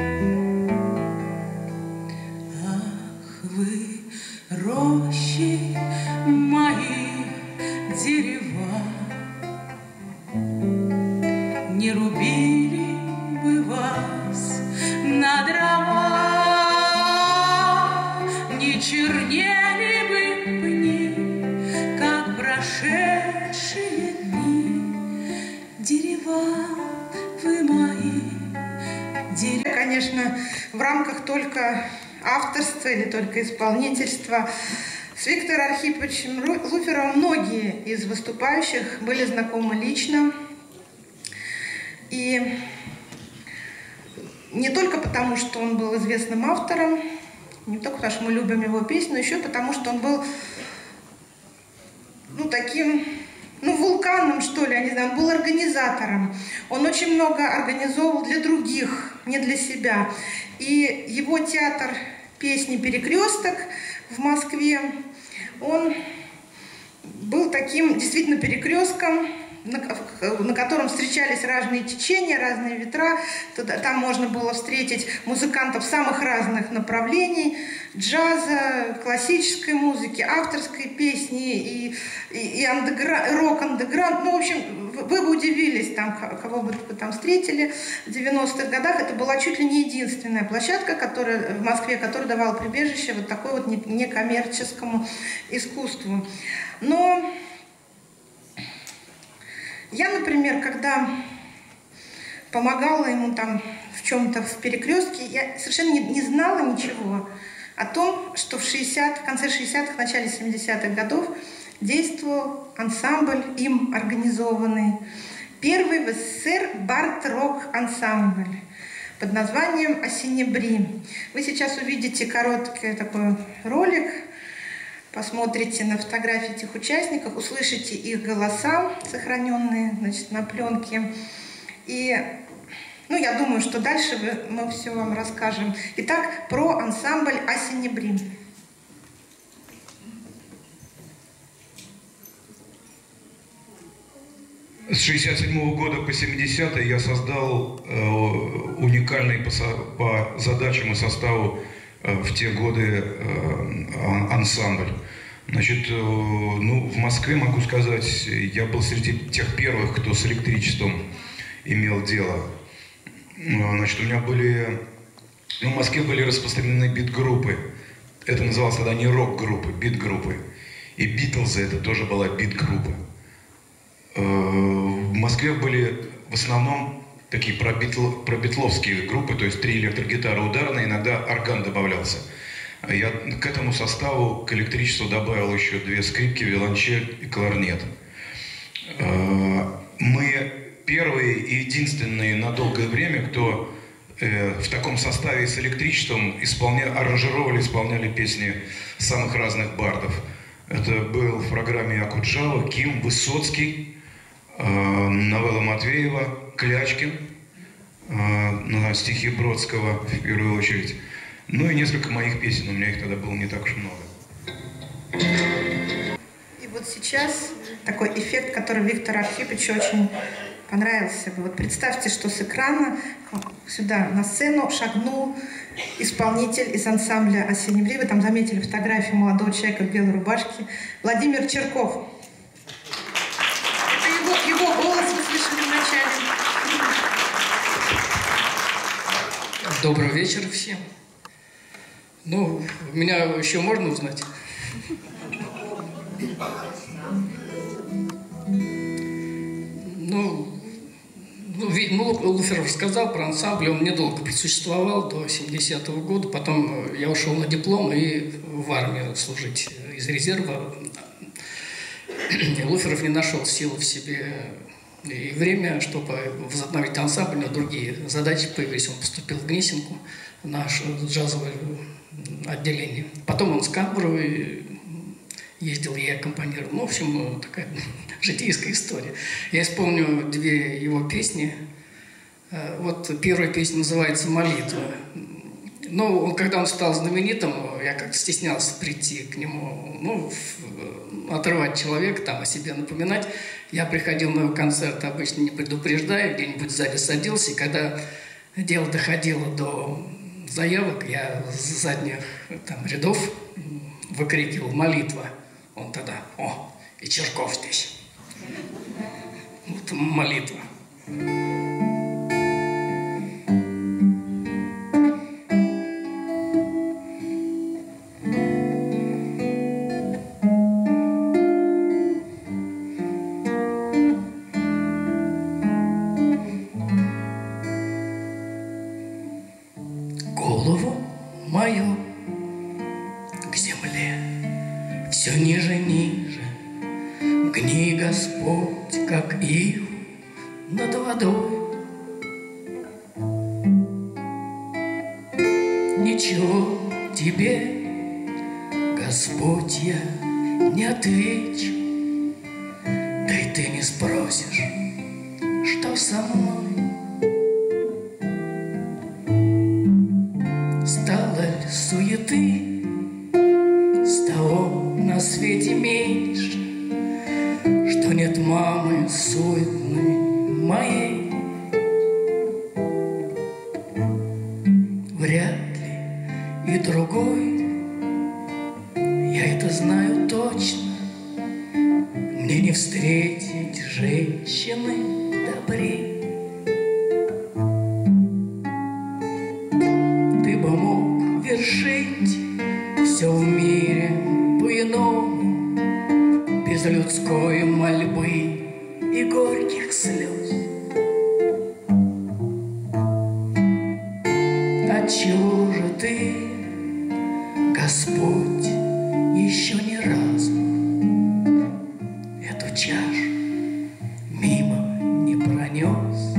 Ах, вы, рощи мои, дерева, не рубили бы вас на дрова, не чернели бы пни, как прошедшие дни, дерева вы мои, дерева. Конечно, в рамках только авторства или только исполнительства с Виктором Архиповичем Луферовым многие из выступающих были знакомы лично. И не только потому, что он был известным автором, не только потому, что мы любим его песни, но еще и потому, что он был, ну, таким, ну, вулканом, что ли, я не знаю, он был организатором. Он очень много организовывал для других, не для себя. И его театр песни «Перекресток» в Москве, он был таким действительно перекрестком, на, на котором встречались разные течения, разные ветра. Туда, там можно было встретить музыкантов самых разных направлений: джаза, классической музыки, авторской песни и, и, и андегра... рок-андеграунд. Ну, в общем, вы бы удивились, там, кого бы вы там встретили в девяностых годах. Это была чуть ли не единственная площадка, которая, в Москве, которая давала прибежище вот такой вот некоммерческому искусству. Но Я, например, когда помогала ему там в чем-то в перекрестке, я совершенно не, не знала ничего о том, что в, шестидесятых, в конце шестидесятых, начале семидесятых годов действовал ансамбль, им организованный, первый в СССР бард-рок-ансамбль под названием «Осенебри». Вы сейчас увидите короткий такой ролик, посмотрите на фотографии этих участников, услышите их голоса, сохраненные, значит, на пленке. И, ну, я думаю, что дальше вы, мы все вам расскажем. Итак, про ансамбль «Осенебри». С шестьдесят седьмого года по семидесятые я создал э, уникальный по, по задачам и составу э, в те годы э, ансамбль. Значит, э, ну, в Москве, могу сказать, я был среди тех первых, кто с электричеством имел дело. Значит, у меня были... Ну, в Москве были распространены бит-группы. Это называлось тогда не рок-группы, бит-группы. И Битлзы — это тоже была бит-группа. В Москве были в основном такие пробитл, пробитловские группы, то есть три электрогитары ударные, иногда орган добавлялся. Я к этому составу, к электричеству добавил еще две скрипки, виолончель и кларнет. Мы первые и единственные на долгое время, кто в таком составе с электричеством исполня... аранжировали, исполняли песни самых разных бардов. Это был в программе Акуджава, Ким, Высоцкий, Новелла Матвеева, Клячкин, на стихи Бродского в первую очередь. Ну и несколько моих песен, у меня их тогда было не так уж много. И вот сейчас такой эффект, который Виктору Архиповичу очень понравился. Вот представьте, что с экрана сюда на сцену шагнул исполнитель из ансамбля «Осенебри». Вы там заметили фотографию молодого человека в белой рубашке. Владимир Черков. Это его, его голос вы слышали вначале. Добрый вечер всем. Ну, меня еще можно узнать? Ну, ну, ну, Луферов сказал про ансамбль, он недолго просуществовал, до семидесятого года, потом я ушел на диплом и в армию служить из резерва. Луферов не нашел силы в себе и время, чтобы возобновить ансамбль, но другие задачи появились. Он поступил в Гнесинку, в наше джазовое отделение. Потом он с Камбровой ездил, я аккомпанировал. Ну, в общем, такая житейская история. Я исполню две его песни. Вот первая песня называется «Молитва». Но он, когда он стал знаменитым, я как-то стеснялся прийти к нему, ну, отрывать человека, там, о себе напоминать. Я приходил на его концерт, обычно не предупреждая, где-нибудь сзади садился, и когда дело доходило до заявок, я с задних там рядов выкрикивал «Молитва». Он тогда: «О, и Черков здесь». Вот молитва. Голову мою к земле все ниже, ниже, гни, Господь, как ив над водой. Ничего тебе, Господь, я не отвечу, да и ты не спросишь, что со мной. Стало ли суеты с того на свете меньше, что нет мамы суетной моей? Вряд ли и другой, я это знаю точно, мне не встретить женщины добрей. Ты бы мог вершить все в мире по-иному, без людской мольбы и горьких слез. Отчего же ты, Господь, еще ни разу эту чашу мимо не пронес?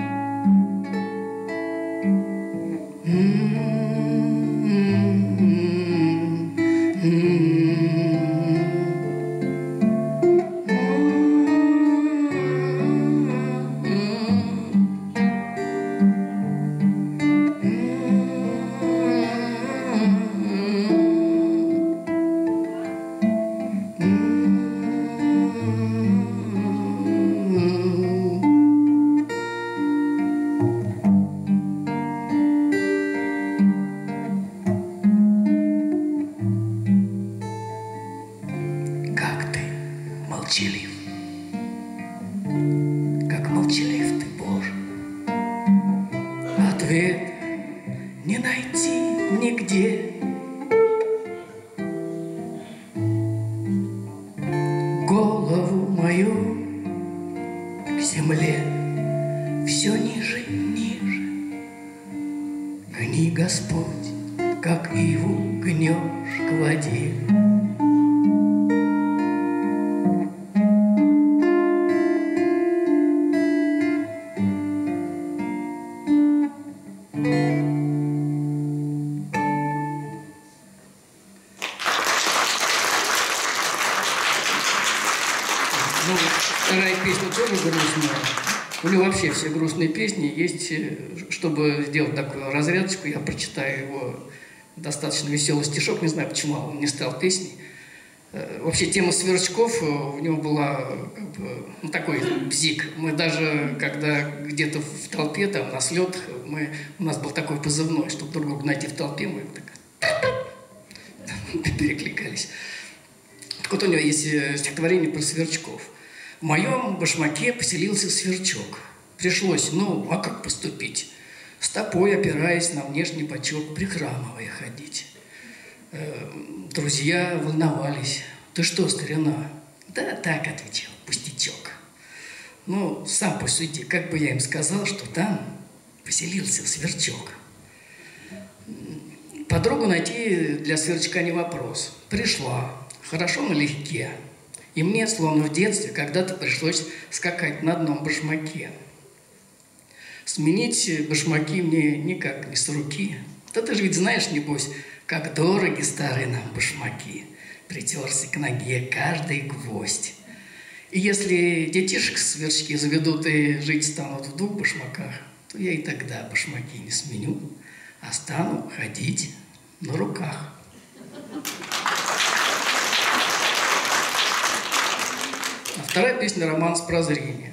Молчалив, как молчалив ты, Боже. Ответ не найти нигде. Голову мою к земле все ниже и ниже. Гни, Господь, как иву гнешь к воде. Ну, вторая песня тоже грустная. У него вообще все грустные песни есть. Чтобы сделать такую разрядочку, я прочитаю его достаточно веселый стишок. Не знаю, почему он не стал песней. Вообще тема сверчков у него была как бы, ну, такой бзик. Мы даже, когда где-то в толпе, там, на слетах, мы, у нас был такой позывной, чтобы друг друга найти в толпе, мы так перекликались. Так вот у него есть стихотворение про сверчков. В моем башмаке поселился сверчок. Пришлось, ну, а как поступить? Стопой, опираясь на внешний бочок, прихрамывая ходить. Друзья волновались. Ты что, старина? Да так, отвечал, пустячок. Ну, сам посуди, как бы я им сказал, что там поселился сверчок. Подругу найти для сверчка не вопрос. Пришла, хорошо налегке. И мне, словно в детстве, когда-то пришлось скакать на одном башмаке. Сменить башмаки мне никак не с руки. Да ты же ведь знаешь, небось, как дороги старые нам башмаки. Притерся к ноге каждый гвоздь. И если детишек сверчки заведут и жить станут в двух башмаках, то я и тогда башмаки не сменю, а стану ходить на руках. А вторая песня «Романс прозрения».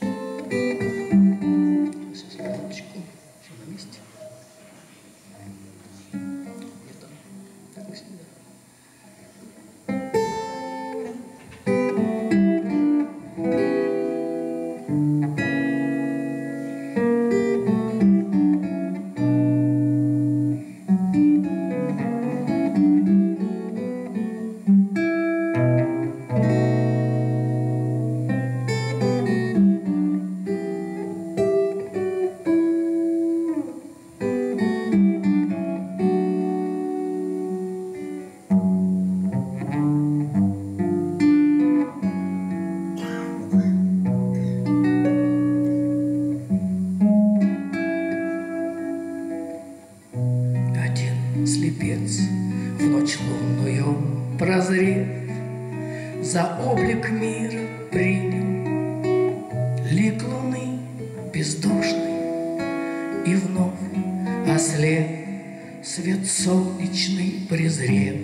Слепец в ночь лунную прозрев, за облик мира принял лик луны бездушный, и вновь ослеп свет солнечный презрев,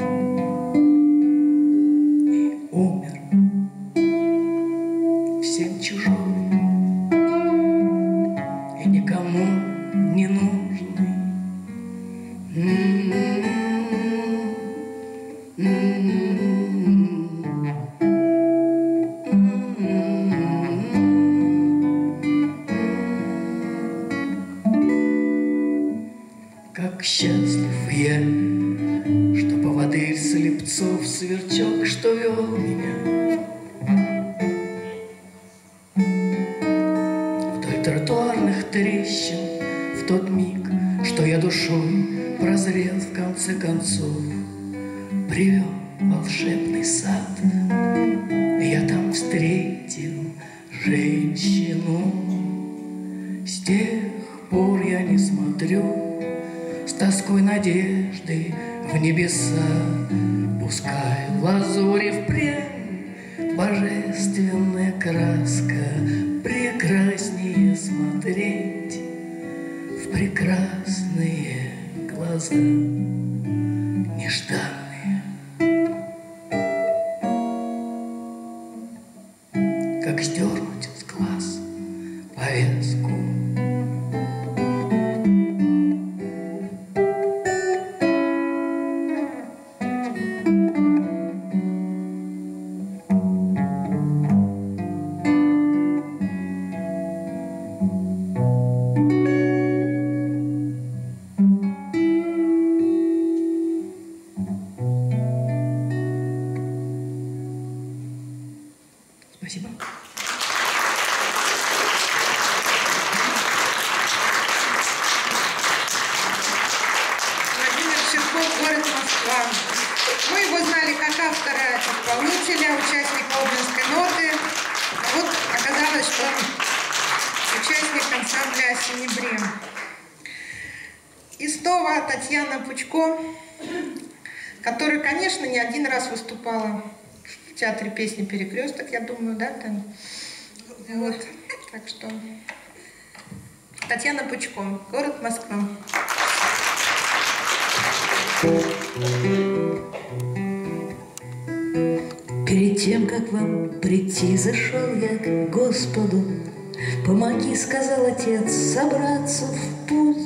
и умер всем чужой и никому не нужный. Как счастлив я, что поводырь слепцов сверчок, что вел меня. трещин в тот миг, что я душой прозрел в конце концов, привел волшебный сад. Я там встретил женщину. С тех пор я не смотрю с тоской надежды в небеса, пускай в лазури впрямь божественная краска, прекраснее смотреть в прекрасные глаза нежданные, как сдернуть с глаз повязку. Спасибо. Владимир Щерков, город Москва. Мы его знали как автора исполнителя, участника Обнинской ноты. А вот оказалось, что он участник ансамбля «Синебрем». И снова Татьяна Пучко, которая, конечно, не один раз выступала в театре песни «Перекресток», я думаю, да, Таня? Вот, так что Татьяна Пучко, город Москва. Перед тем, как вам прийти, зашел я к Господу. Помоги, сказал Отец, собраться в путь.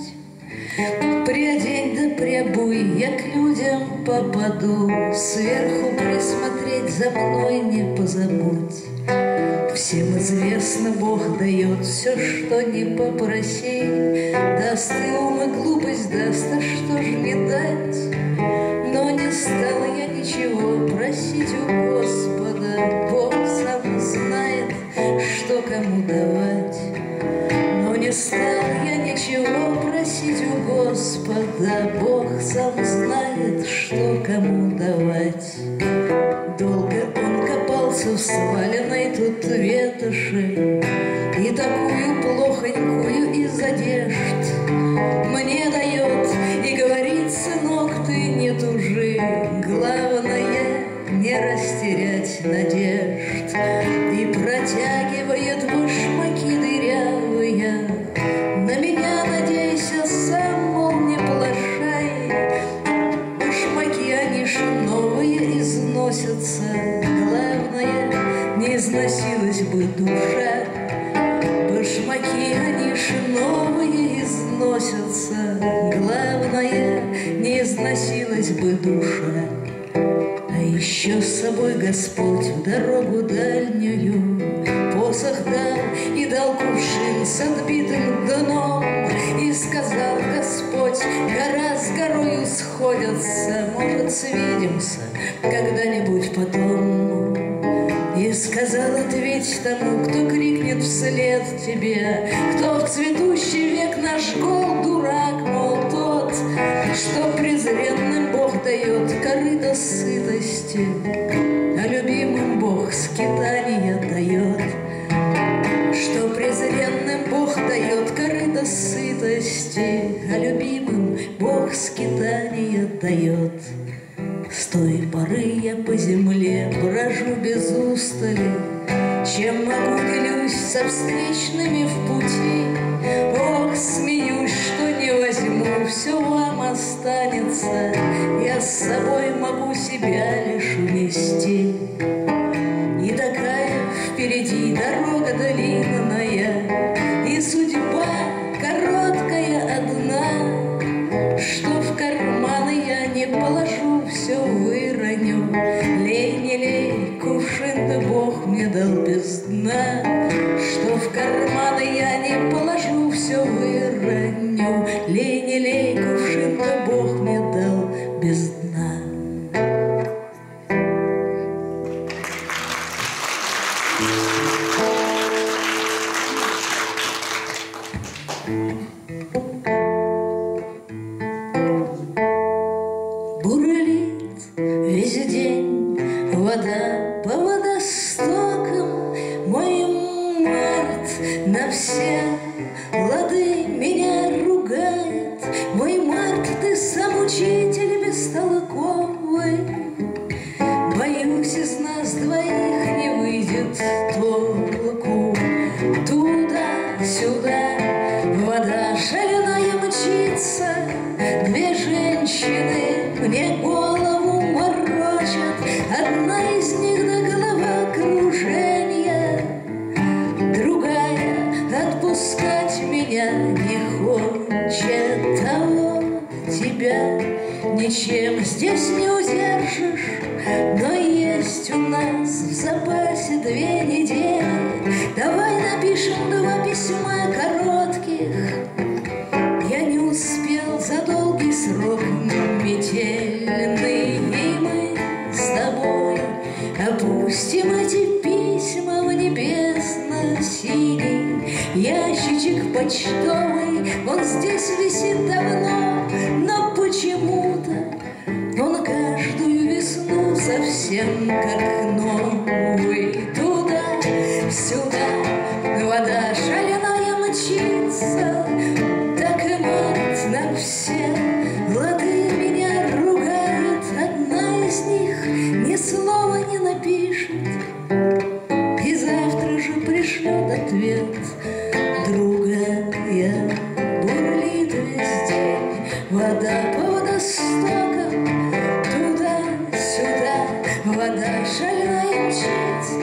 Приодень да приобуй, я к людям попаду. Сверху присмотреть за мной не позабудь. Всем известно, Бог дает все, что не попроси. Даст и ум, и глупость даст, а что ж не дать? Но не стала я ничего просить у Господа. Бог сам знает, что кому давать. Но не стала я ничего просить у Господа. Бог сам знает, что кому давать. Долго он копался в сваленной тут ветоши, и такую плохонькую из одежд мне дает и говорит: сынок, ты не тужи, главное не растерять надежд. И протягивает башмаки дырявые, на меня надейся сам, мол, не плашай. Башмаки, они ж новые износятся, главное, не износилась бы душа. Башмаки, они ж новые износятся, главное, не износилась бы душа. А еще с собой Господь в дорогу дальнюю посох дал и дал кувшин с отбитым дном. И сказал Господь: гора с горою сходятся, может, свидимся когда-нибудь потом. И сказал: ответь тому, кто крикнет вслед тебе, кто в цветущий век наш гол дурак, мол, тот, что презренным Бог дает корыто сытости, а любимым Бог скитания дает. Что презренным Бог дает корыто сытости, а любимым Бог скитания дает. С той поры я по земле брожу без устали, чем могу делюсь со встречными в пути. Ох, смеюсь, что не возьму, все вам останется, я с собой могу себя лишь унести. И такая впереди дорога длинная, и судьба короткая одна, что в карманы я не положу, все выроню. Лей, не лей, кувшин-то Бог мне дал без дна, что в карманы я не положу, все выроню. Лей, не лей, кувшин-то Бог мне дал без дна. женщины мне голову морочат, одна из них до головокружения, другая отпускать меня не хочет. Того тебя ничем здесь не удержишь, но есть у нас в запасе две недели. Давай напишем два письма коротких. Я не успел за долгий срок метельный, и мы с тобой опустим эти письма в небесно-синий ящичек почтовый. Он здесь висит давно, но почему-то он каждую весну совсем как новый. Туда-сюда вода шаленая мчится, так и мать на все лады меня ругает. Одна из них ни слова не напишет и завтра же пришлет ответ. Другая бурлит весь день, вода по водостокам, туда-сюда вода шальная мчится.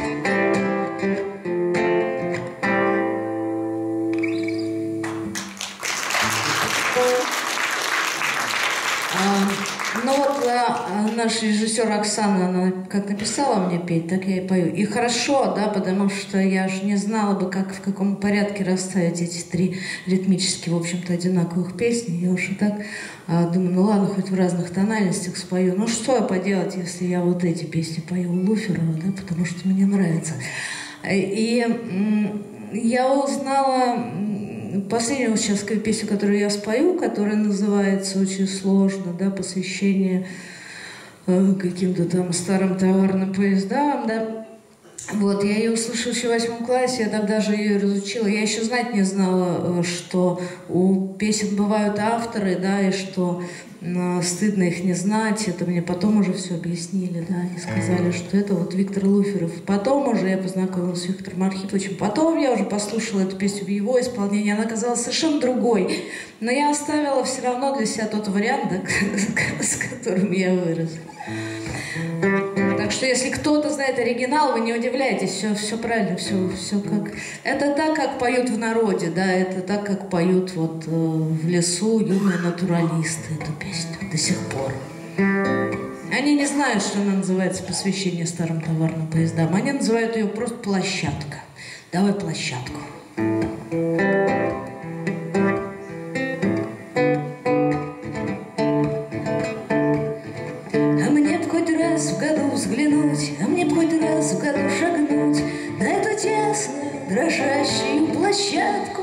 Ну вот а, наш режиссер Оксана, она как написала мне петь, так я и пою. И хорошо, да, потому что я же не знала бы, как, в каком порядке расставить эти три ритмически, в общем-то, одинаковых песни. Я уж и так а, думаю, ну ладно, хоть в разных тональностях спою. Ну что я поделать, если я вот эти песни пою у Луферова, да, потому что мне нравится. И м- я узнала последнюю сейчас песню, которую я спою, которая называется очень сложно, да, посвящение э, каким-то там старым товарным поездам, да. Вот, я ее услышала еще в восьмом классе, я тогда же ее разучила. Я еще знать не знала, что у песен бывают авторы, да, и что э, стыдно их не знать. Это мне потом уже все объяснили, да, и сказали, что это вот Виктор Луферов. Потом уже я познакомилась с Виктором Архиповичем. Потом я уже послушала эту песню в его исполнении. Она оказалась совершенно другой. Но я оставила все равно для себя тот вариант, да, с которым я выросла. Так что если кто-то знает оригинал, вы не удивляйтесь, все, все правильно, все, все как... Это так, как поют в народе, да, это так, как поют вот э, в лесу юные натуралисты эту песню до сих пор. Они не знают, что она называется «Посвящение старым товарным поездам», они называют ее просто «Площадка». Давай площадку. В году взглянуть, а мне б хоть раз в году шагнуть на эту тесную, дрожащую площадку,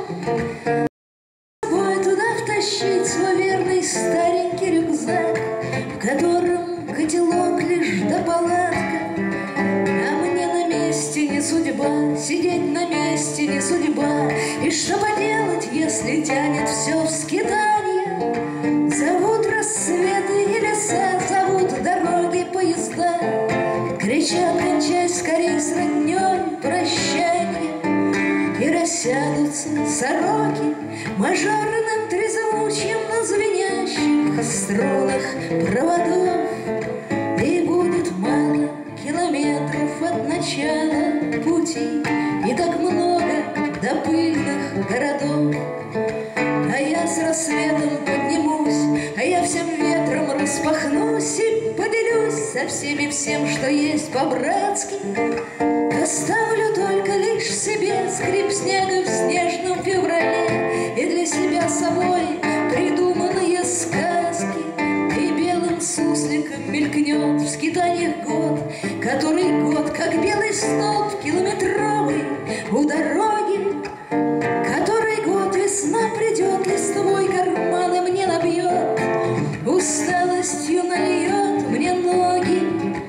с собой туда втащить свой верный старенький рюкзак, в котором котелок лишь да палатка. А мне на месте не судьба, сидеть на месте не судьба, и что поделать, если тянет все в скитанье? Зовут рассветы и леса, зовут дороги, поезда, кричат, кончай скорей с роднёй прощанье. И рассядутся сороки мажорным трезвучьем на звенящих струнах проводов. И будет мало километров от начала пути, и так много до пыльных городов. А я с рассветом поднимусь, а я всем ветром распахнусь и поделюсь со всеми всем, что есть по-братски. Оставлю только лишь себе скрип снега в снежном феврале и для себя собой придуманные сказки. И белым сусликом мелькнет в скитаниях год, который год, как белый столб километровый у дороги, который год весна придет, листвой карманы мне набьет, усталостью нальет мне ноги.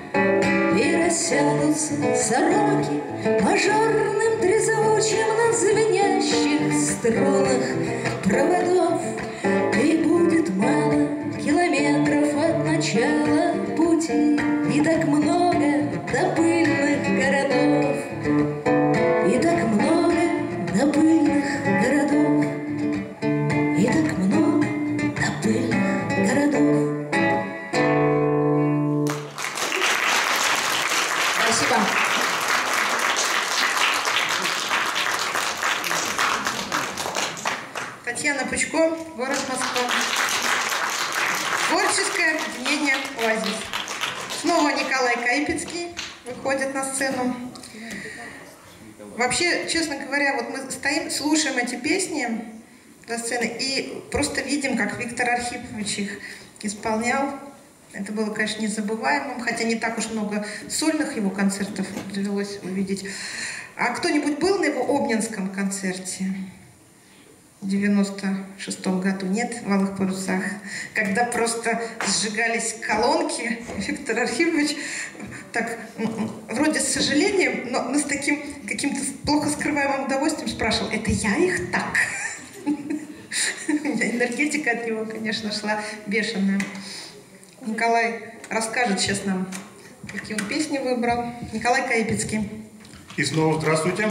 И рассядутся сороки мажорным трезвучьем на звенящих струнах проводов. И будет мало километров от начала пути, и так много до пыльных городов, и так много до пыльных городов, и так много до пыльных городов. Творческое объединение «Оазис». Снова Николай Кайпецкий выходит на сцену. Вообще, честно говоря, вот мы стоим, слушаем эти песни до сцены и просто видим, как Виктор Архипович их исполнял. Это было, конечно, незабываемым, хотя не так уж много сольных его концертов довелось увидеть. А кто-нибудь был на его обнинском концерте в девяносто шестом году? Нет, в «Алых парусах», когда просто сжигались колонки, Виктор Архипович так, вроде с сожалением, но, но с таким каким-то плохо скрываемым удовольствием спрашивал: это я их так? Энергетика от него, конечно, шла бешеная. Николай расскажет сейчас нам, какие он песни выбрал. Николай Кайпецкий. И снова здравствуйте.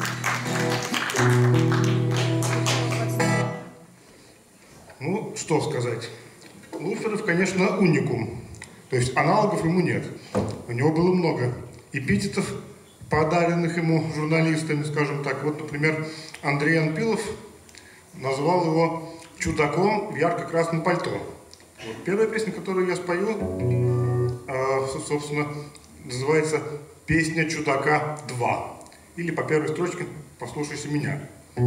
Ну, что сказать. Луферов, конечно, уникум. То есть аналогов ему нет. У него было много эпитетов, подаренных ему журналистами, скажем так. Вот, например, Андрей Анпилов назвал его чудаком в ярко-красном пальто. Вот. Первая песня, которую я спою, э, собственно, называется «Песня чудака два». Или по первой строчке «Послушайся меня».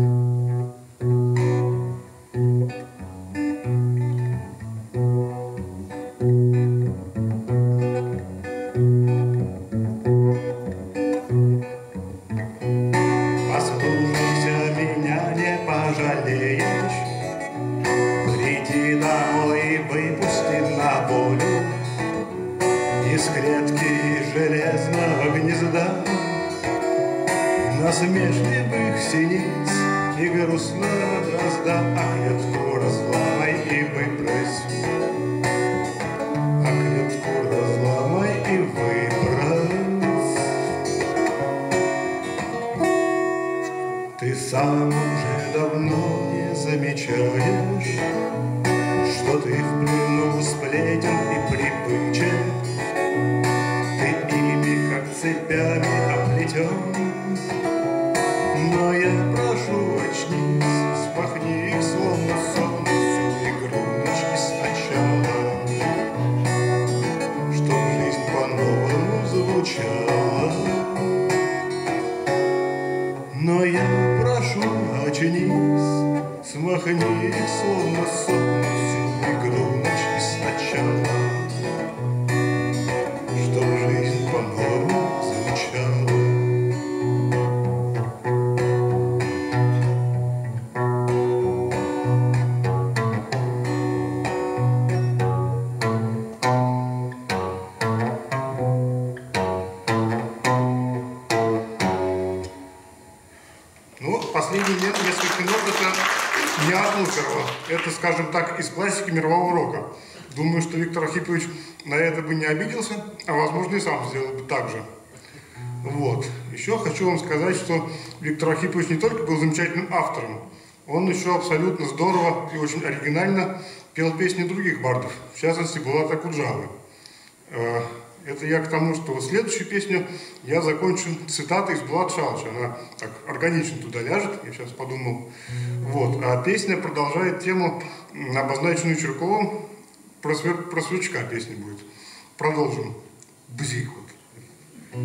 Насмешливых синиц и грустного дрозда, а клетку разломай и выбрось. А клетку разломай и выбрось. Ты сам уже давно не замечаешь, что ты в плену сплетен и привычек. Ты ими как цепями оплетен. Но я прошу, очнись, спахни их, словно сон, всю игру начни сначала, чтоб жизнь по-новому звучала. Но я прошу, очнись, смахни их, словно сон, всю игру начни сначала, чтоб жизнь по-новому звучала. Это, скажем так, из классики мирового рока. Думаю, что Виктор Архипович на это бы не обиделся, а, возможно, и сам сделал бы так же. Вот. Еще хочу вам сказать, что Виктор Архипович не только был замечательным автором, он еще абсолютно здорово и очень оригинально пел песни других бардов, в частности, Булата Акуджавы. Это я к тому, что вот следующую песню я закончу цитатой из Булата Шалыча. Она так органично туда ляжет, я сейчас подумал. Вот. А песня продолжает тему, обозначенную Чирковым, про, свер... про сверчка песня будет. Продолжим. Бзик вот.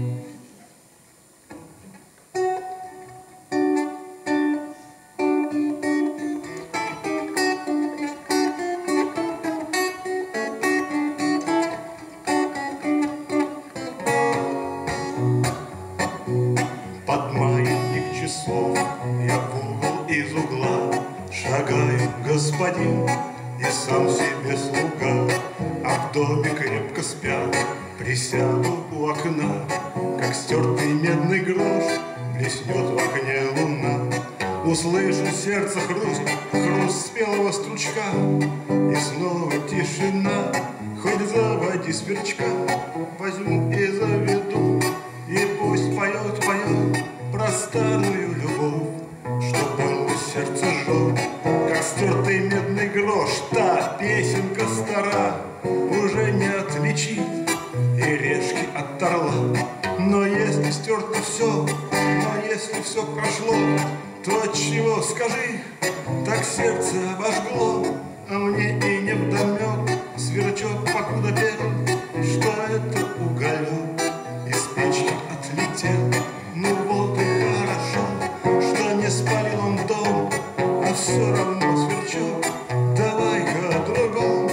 Господин и сам себе слуга, а в доме крепко спят. Присяду у окна, как стертый медный грош, блеснет в окне луна. Услышу сердце хруст, хруст спелого стручка, и снова тишина. Хоть заводи сверчка, возьму и заведу, и пусть поет, поет про старую любовь, что было сердце жжет, как стертый медный грош. Та песенка стара, уже не отличить и решки от орла. Но если стерто все, но если все прошло, то отчего, скажи, так сердце обожгло, а мне и невдомек. сверчок, покуда пел, что это уголек из печки отлетел. Ну вот и хорошо, что не спалил он дом, а все равно сверчок, давай-ка о другом.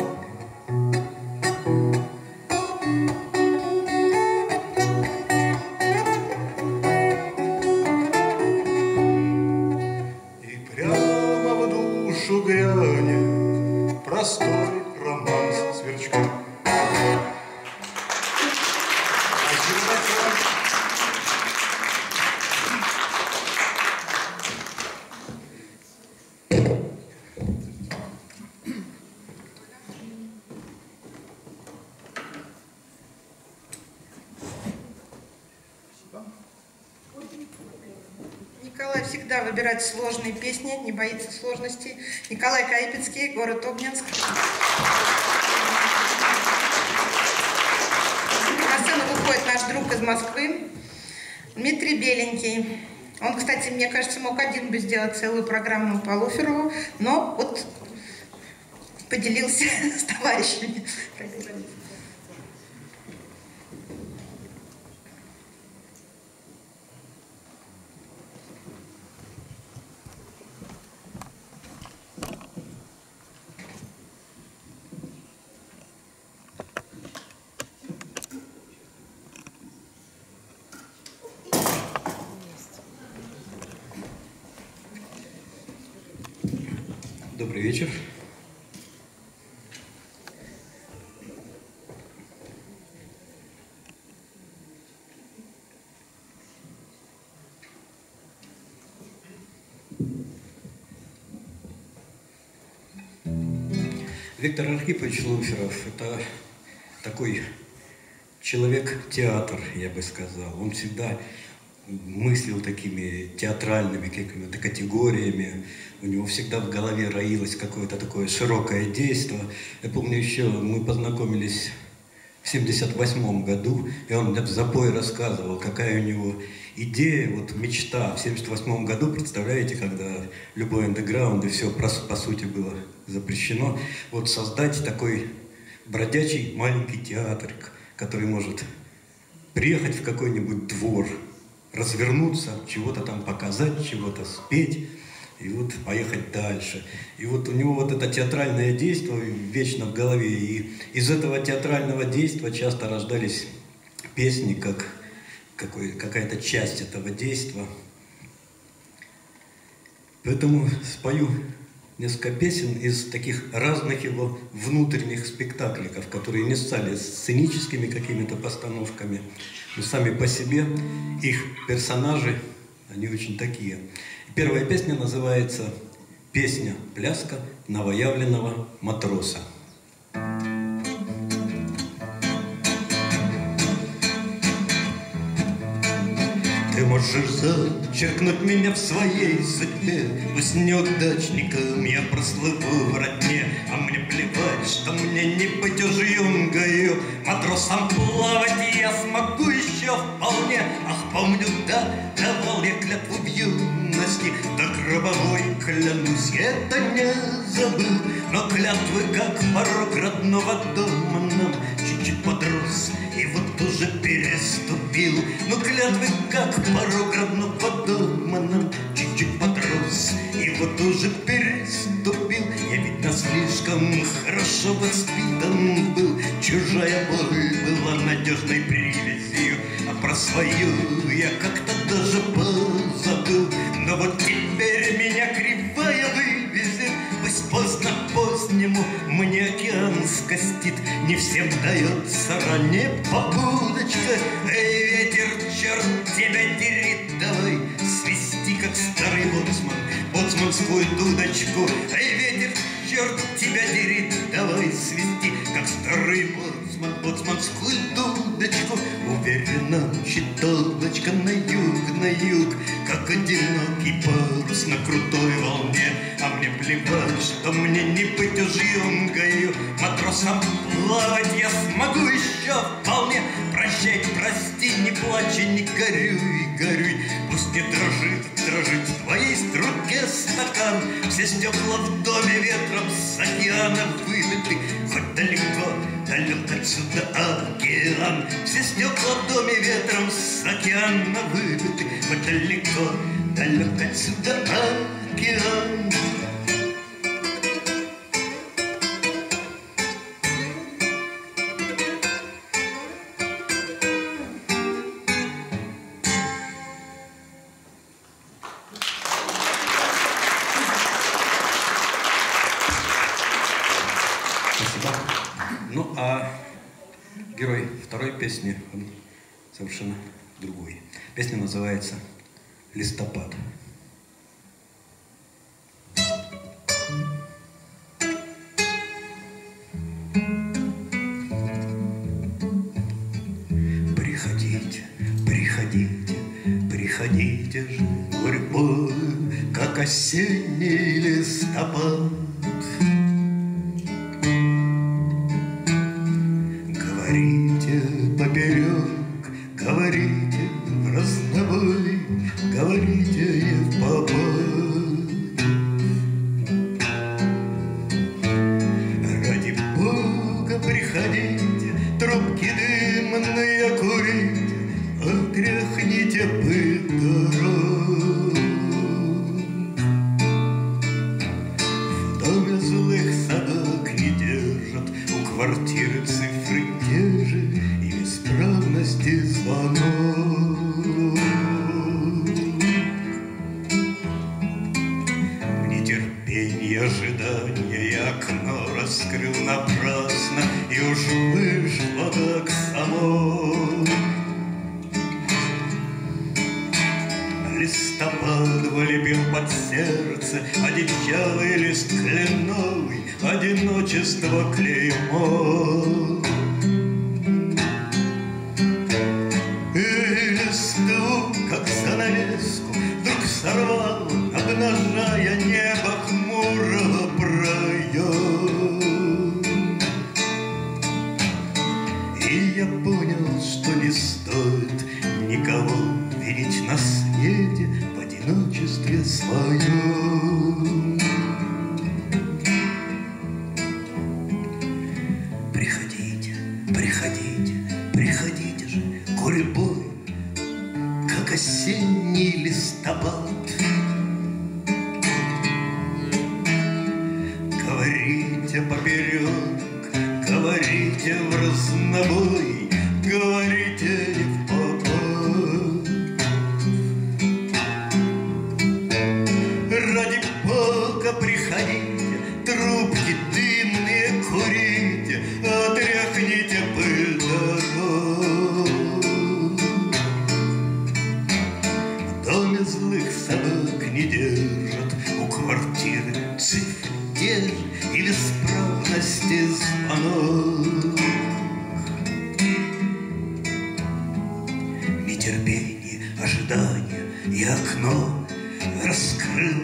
Грянет простой романс сверчка. Николай всегда выбирает сложные песни, не боится сложностей. Николай Кайпецкий, город Обнинск. На сцену выходит наш друг из Москвы, Дмитрий Беленький. Он, кстати, мне кажется, мог один бы сделать целую программу по Луферову, но вот поделился с товарищами. Добрый вечер. Виктор Архипович Луферов – это такой человек-театр, я бы сказал. Он всегда мыслил такими театральными какими-то категориями. У него всегда в голове роилось какое-то такое широкое действо. Я помню еще, мы познакомились в семьдесят восьмом году, и он мне в запой рассказывал, какая у него идея, вот мечта. В семьдесят восьмом году, представляете, когда любой андеграунд и все, по сути, было запрещено, вот создать такой бродячий маленький театрик, который может приехать в какой-нибудь двор, развернуться, чего-то там показать, чего-то спеть, и вот поехать дальше. И вот у него вот это театральное действо вечно в голове, и из этого театрального действа часто рождались песни, как какая-то часть этого действа. Поэтому спою несколько песен из таких разных его внутренних спектакликов, которые не стали сценическими какими-то постановками, но сами по себе их персонажи, они очень такие. Первая песня называется «Песня-пляска новоявленного матроса». Ты можешь зачеркнуть меня в своей судьбе, пусть неудачником я прослыву в родне, а мне плевать, что мне не быть уж юнгою. Матросом плавать я смогу еще вполне. Ах, помню, да, давал я клятву в юности, да гробовой клянусь, я это не забыл. Но клятвы, как порог родного дома, нам чуть-чуть подрос и вот уже переступил. Но клятвы, как порог родного дома, нам чуть-чуть подрос и вот уже переступил. Я ведь на слишком хорошо воспитан был, чужая боль была надежной привязью, а про свою я как-то даже позабыл. Но вот теперь меня кривая вывезет, пусть поздно позднему мне океан скостит. Не всем дается ранее побудочка. Эй, ветер, черт тебя дерит, давай свисти, как старый боцман, боцманскую дудочку. Эй, ветер, черт тебя дерит, давай свисти, как старый боцман, боцманскую дудочку. Уверенно щитовочка на юг, на юг, как одинокий парус на крутой волне. А мне плевать, что мне не быть уж юнгою. Матросом плавать я смогу еще вполне. Прощай, прости, не плачь и не горюй, горюй. Пусть не дрожит, дрожит в твоей струке стакан. Все стекла в доме ветром с океана вылеты. Хоть далеко отсюда океан. Все стекла в доме ветром с океана выбиты. Вот далеко, далеко отсюда океан. Ну, а герой второй песни, он совершенно другой. Песня называется «Листопад». Приходите, приходите, приходите же гурьбой, как осенний листопад. Говорите поперек, говорите в разнобой, говорите и в попад. Ради Бога приходите, трубки дымные курите, отряхните пыль дорог. В доме злых собак не держат, у квартиры цифры те же и исправности звонок. В нетерпении ожидания я окно раскрыл напрасно, и уж вышло так само. Листопад влепил под сердце одичалый лист кленовый, одиночество клеймо. И листву, как занавеску, вдруг сорвал, обнажая небо хмурого проем. И я понял, что не стоит никого видеть на свете в одиночестве своем. Приходите, приходите, приходите же гурьбой, как осенний листопад. Говорите поперек, говорите в разнобой, говорите и в попад. Ради Бога приходите, трубки дымные курите, отряхните пыль дорог. В доме злых собак не держат, у квартиры цифры те же и бесправности звонок. В нетерпении ожидания я окно раскрыл.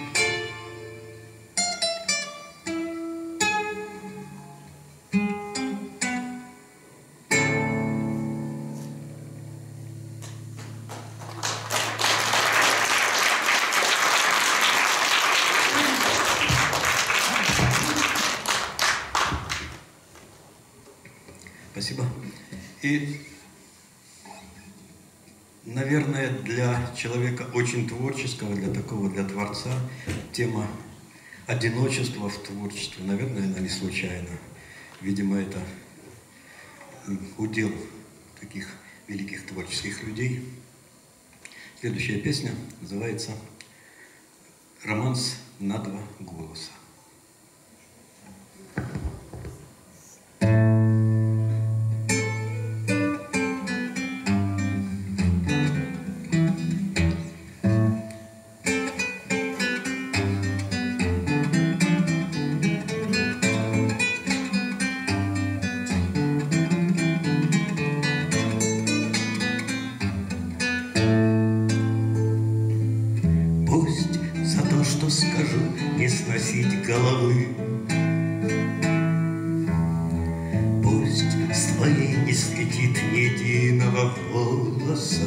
Спасибо. И, наверное, для человека очень творческого, для такого, для творца, тема одиночества в творчестве, наверное, она не случайна. Видимо, это удел таких великих творческих людей. Следующая песня называется «Романс на два голоса». Сносить головы. Пусть с твоей не слетит ни единого волоса.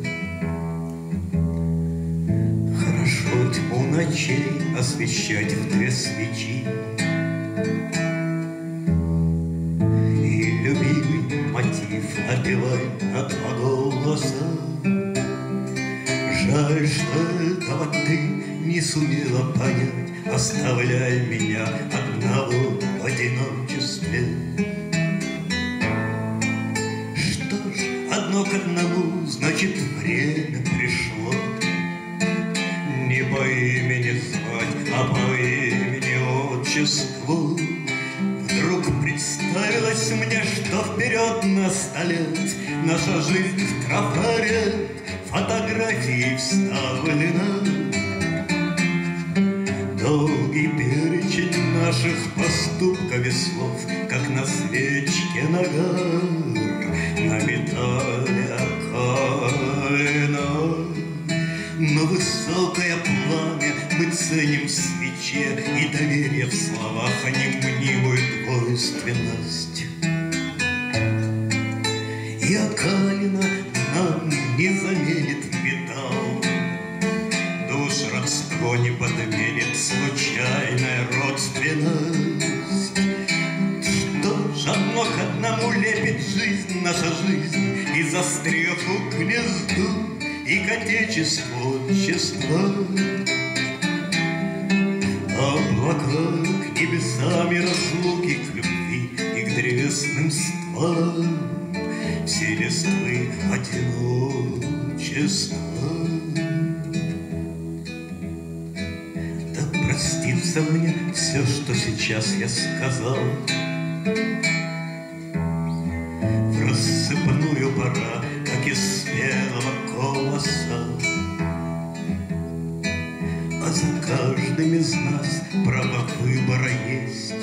Хорошо тьму ночей освещать в две свечи и любить нараспев, напевай на два голоса. Жаль, что этого ты не сумела понять, оставляя меня одного в одиночестве. Что ж, одно к одному, значит, время пришло. Не по имени звать, а по имени отчеству. Вдруг представилось мне, что вперед на столе наша жизнь в трафаре фотографии вставлена. Долгий перечень наших поступков и слов, как на свечке нагар, на металле окалина. Но высокое пламя мы ценим в свече, и доверие в словах, а не мнимую двойственность. И окалина нам не заменит металл, душ родство не подменит случайная родственность. Что ж, одно к одному лепит жизнь, наша жизнь, и за стреху к гнезду, и к отечеству отчества. Облака к небесам и разлуки, к любви и к древесным стволам, все листвы одиночества. Да простится мне все, что сейчас я сказал. В рассыпную пора, как из спелого колоса. А за каждым из нас право выбора есть.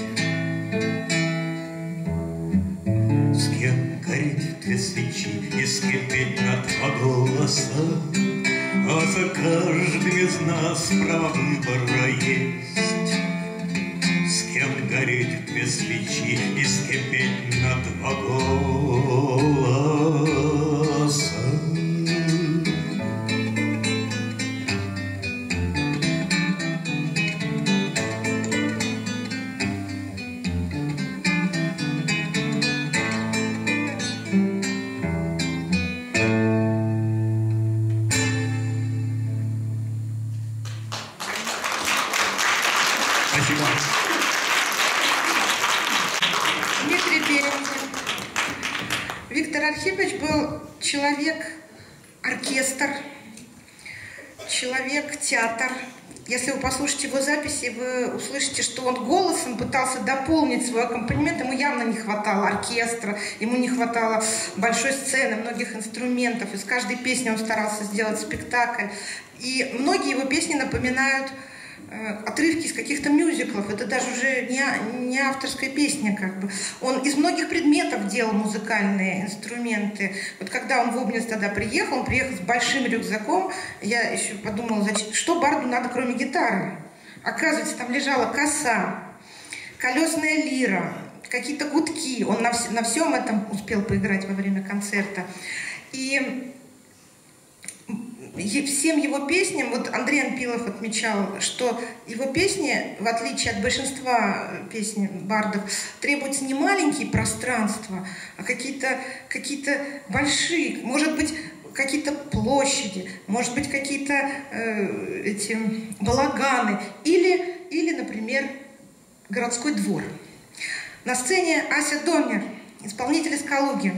С кем гореть две свечи и с кем петь на два голоса. А за каждым из нас право выбора есть. С кем гореть две свечи и с кем петь на два голоса. Дмитрий Беренькин. Виктор Архипович был человек-оркестр, человек-театр. Если вы послушаете его записи, вы услышите, что он голосом пытался дополнить свой аккомпанемент. Ему явно не хватало оркестра, ему не хватало большой сцены, многих инструментов. Из каждой песни он старался сделать спектакль. И многие его песни напоминают отрывки из каких-то мюзиклов. Это даже уже не, не авторская песня, как бы. Он из многих предметов делал музыкальные инструменты. Вот когда он в Обнинск тогда приехал, он приехал с большим рюкзаком. Я еще подумала, зачем, что барду надо, кроме гитары? Оказывается, там лежала коса, колесная лира, какие-то гудки. Он на, вс на всем этом успел поиграть во время концерта. И всем его песням, вот Андрей Анпилов отмечал, что его песни, в отличие от большинства песен бардов, требуются не маленькие пространства, а какие-то какие-то большие, может быть, какие-то площади, может быть, какие-то э, эти балаганы, или, или, например, городской двор. На сцене Ася Домер, исполнитель из Калуги.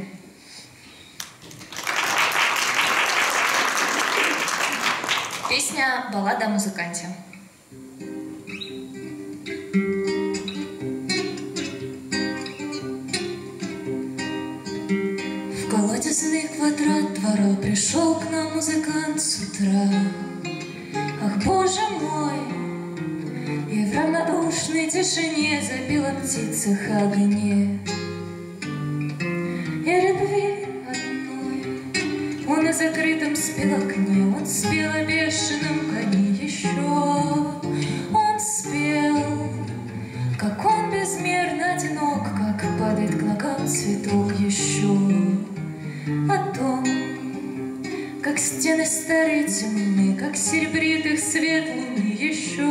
Песня «Баллада о музыканте». В колодезный квадрат двора пришел к нам музыкант с утра. Ах, боже мой! И в равнодушной тишине запела птица огне. И любви он на закрытом спел окне, он спел о бешеном коне еще. Он спел, как он безмерно одинок, как падает к ногам цветок еще. О том, как стены старые темны, как серебрит их свет луны еще.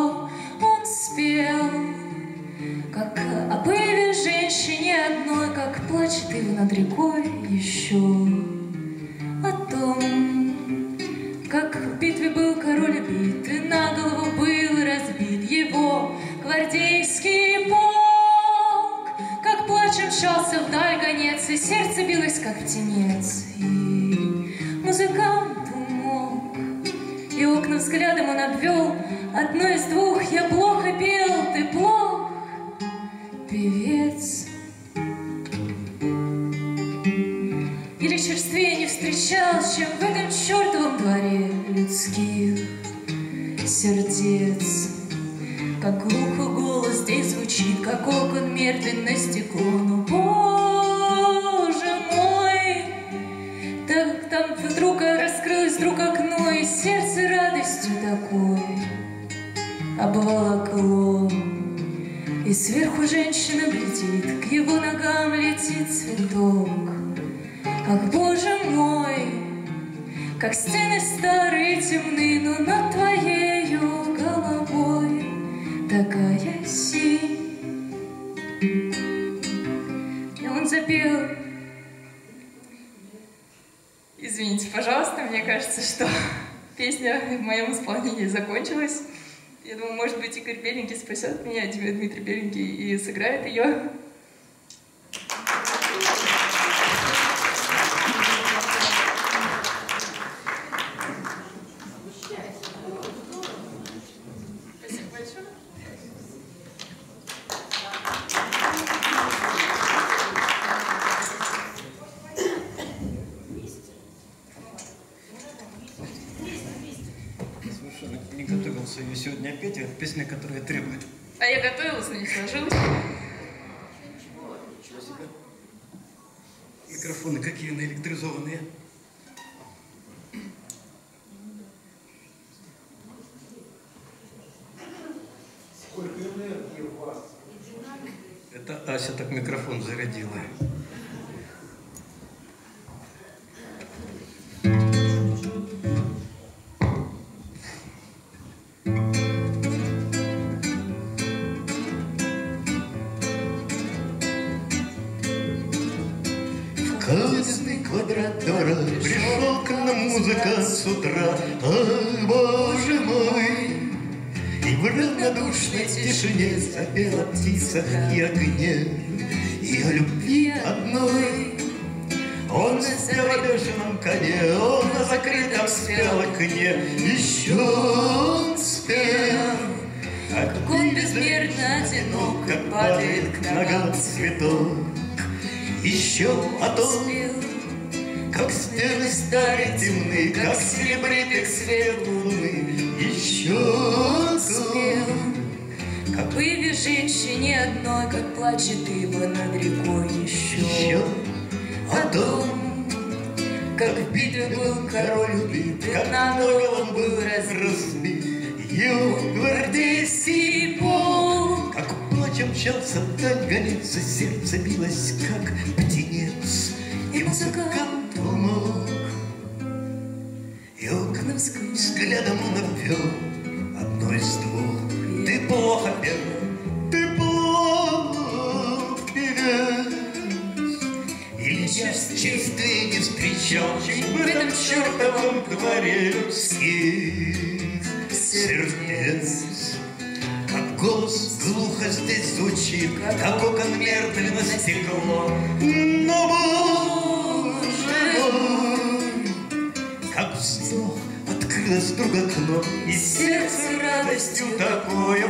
Он спел, как о пыле женщине одной, как как плачет ива над рекой еще, о том, как в битве был король убит, и на голову был разбит его гвардейский полк, как плачем мчался вдаль гонец, и сердце билось, как птенец, и музыкант умолк, и окна взглядом он обвел. Одно из двух: я плохо пел, ты плох, певец. Или черствее не встречал, чем в этом чертовом дворе людских сердец. Как глухо голос здесь звучит, как окон мертвенное стекло. Но, Боже мой, так там вдруг раскрылось вдруг окно, и сердце радостью такой обволокло. И сверху женщина глядит, к его ногам летит цветок. Ах, Боже мой, как стены старые темны, но над твоею головой такая синь. И он запел. Извините, пожалуйста, мне кажется, что песня в моем исполнении закончилась. Я думаю, может быть, Игорь Беленький спасет меня, Дмитрий Беленький, и сыграет ее. Спасибо большое. Совершенно не готовился ее сегодня петь, это песня, которая требует. А я готовилась, но не сложилась. Микрофоны какие наэлектризованные. Сколько энергии у вас? Это Ася так микрофон зарядила. Казный квадрат двора пришел к нам музыкант с утра. Ах, Боже мой! И в равнодушной тишине запела птица и огне, и о любви одной. Он спел о бешеном коне, он на закрытом спел окне. Еще он спел, как он безмерно одинок, как падает к ногам цветок. Еще о том, как стены стали темны, как серебрит свет луны. Еще о том, как быве женщине одной, как плачет ива над рекой. Еще о том, как в битве был король убит, и на голову он был разбит. Его гвардейский полк, как плачем мчался вдаль гонец, сердце билось, как птенец, и музыкант умолк. И окна взглядом он обвел одно из двух: ты плохо пел, ты плохо певец. Или я черствей не встречал, чем в этом чертовом дворе людских сердец. Как голос глухо здесь звучит, как окон мертвенно стекло. Но, Боже мой, как вздох открылось вдруг окно, и сердце радостью такое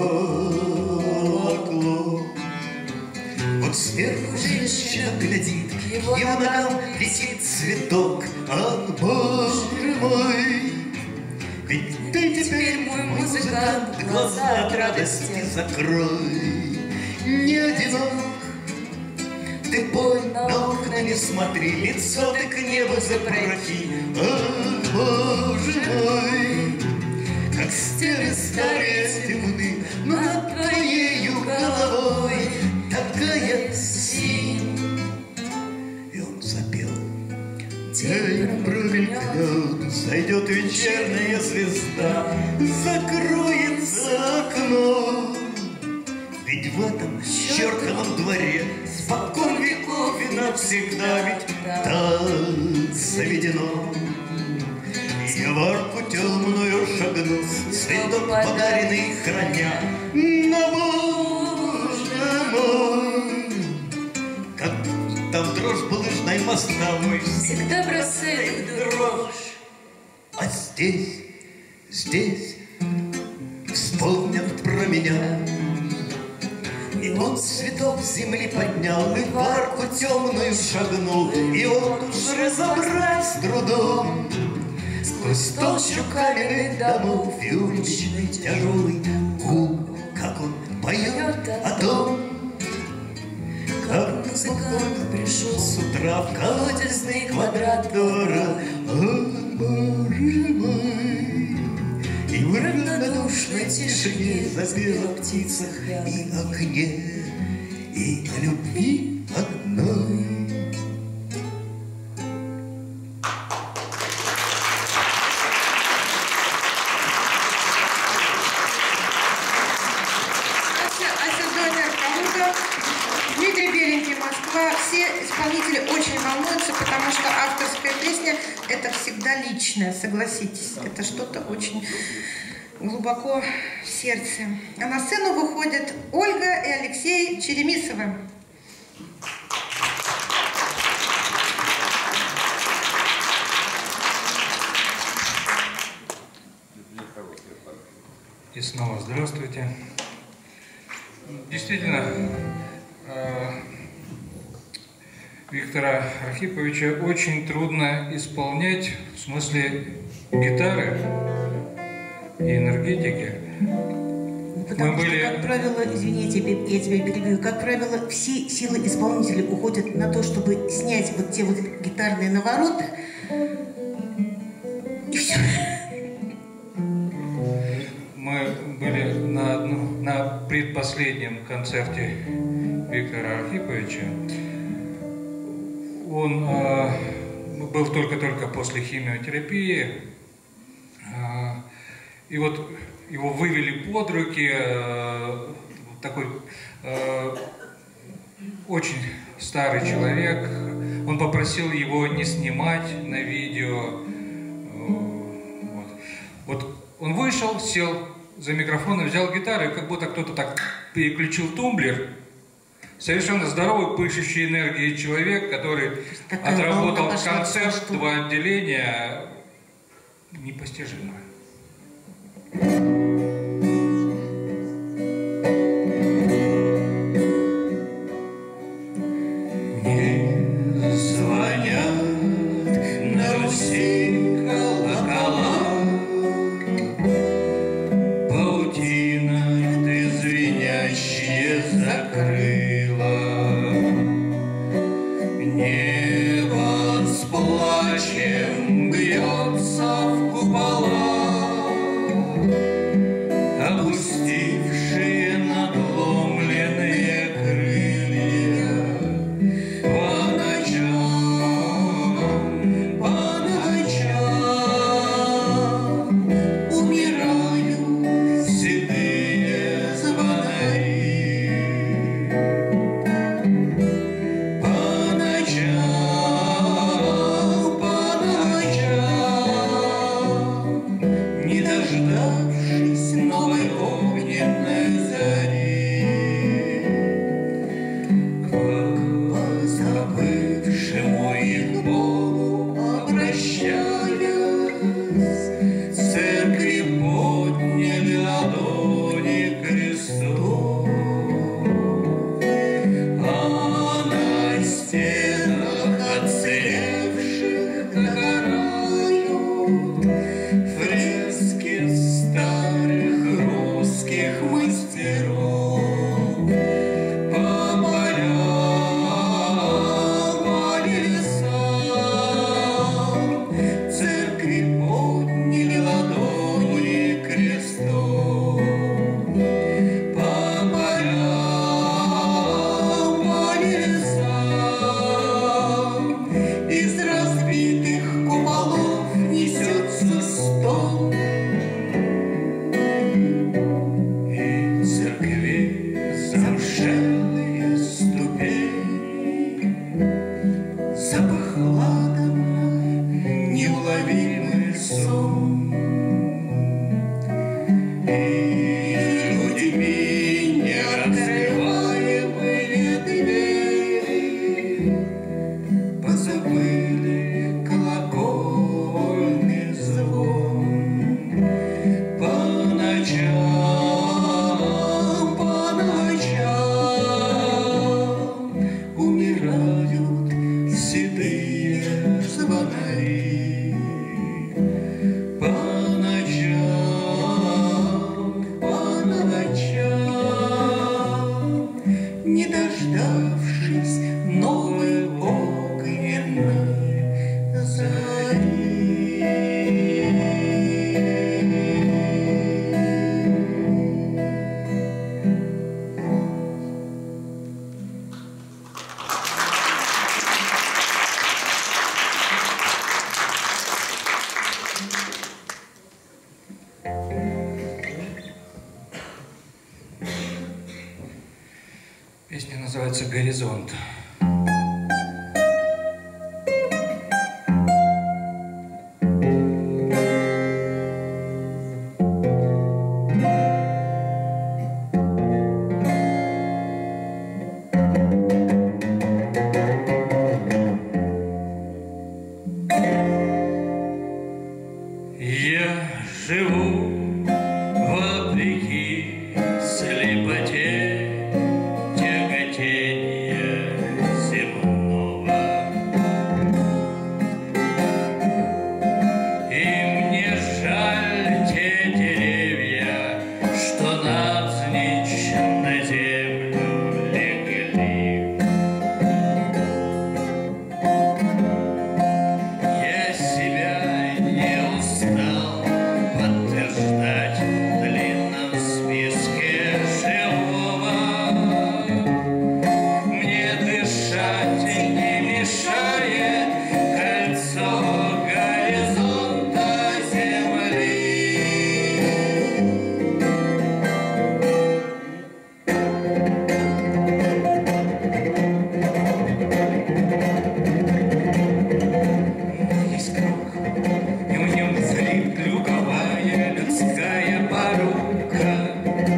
волокло. Вот сверху женщина глядит, к его ногам летит цветок. Ах, Боже мой, ведь ты теперь мой музыкант, глаза от радости закрой. Не одинок, ты боль на окна не смотри, лицо ты к небу запроки. Ах, Боже мой, как стены старые темны, но над твоею головой такая синь. И он запел. День промелькнет, зайдет вечерняя звезда, закроется окно. Ведь в этом чертовом дворе спокон веков всегда ведь так заведено. Я в арку темную шагну, цветок подаренный храня. Но, Боже мой, как там дрожь булыжной мостовой всегда бросает дрожь. А здесь, здесь вспомнят про меня. И он цветок земли поднял, и в арку темную шагнул, и вот уж разобрать с трудом сквозь толщу каменных домов и уличный тяжелый гул, как он поет о том, как музыкант пришел с утра в колодезный квадрат двора. О, Боже мой! И в равнодушной тишине запела птица и о огне, и о любви одной. Дмитрий Беленький, Москва. Все исполнители очень волнуются, потому что авторская песня – это всегда личное, согласитесь. Это что-то очень глубоко в сердце. А на сцену выходят Ольга и Алексей Черемисовы. И снова здравствуйте. Действительно, Виктора Архиповича очень трудно исполнять в смысле гитары и энергетики. Потому Мы что, были... как правило, извини, я тебя, я тебя перебью, как правило, все силы исполнителя уходят на то, чтобы снять вот те вот гитарные навороты, и все. Мы были на, одну, на предпоследнем концерте Виктора Архиповича. Он э, был только-только после химиотерапии. Э, и вот его вывели под руки. Э, такой э, очень старый человек. Он попросил его не снимать на видео. Э, вот. Вот он вышел, сел за микрофон и взял гитару, и как будто кто-то так переключил тумблер. Совершенно здоровый, пышущий энергией человек, который Такая отработал волна концерт, пошла, два отделения, непостижимо. Не звонят на Руси колокола, паутина ты звенящие закрыла. Небо с плачем бьется в купола, опустившие надломленные крылья. называется «Горизонт». Я живу вопреки слепоте тяготения земного. И мне жаль те деревья, что навзничь на землю легли. Я себя не устал подтверждать в длинном списке живого. Мне дышать не мешает кольцо горизонта земли. Есть круг, и в нем царит круговая людская порука.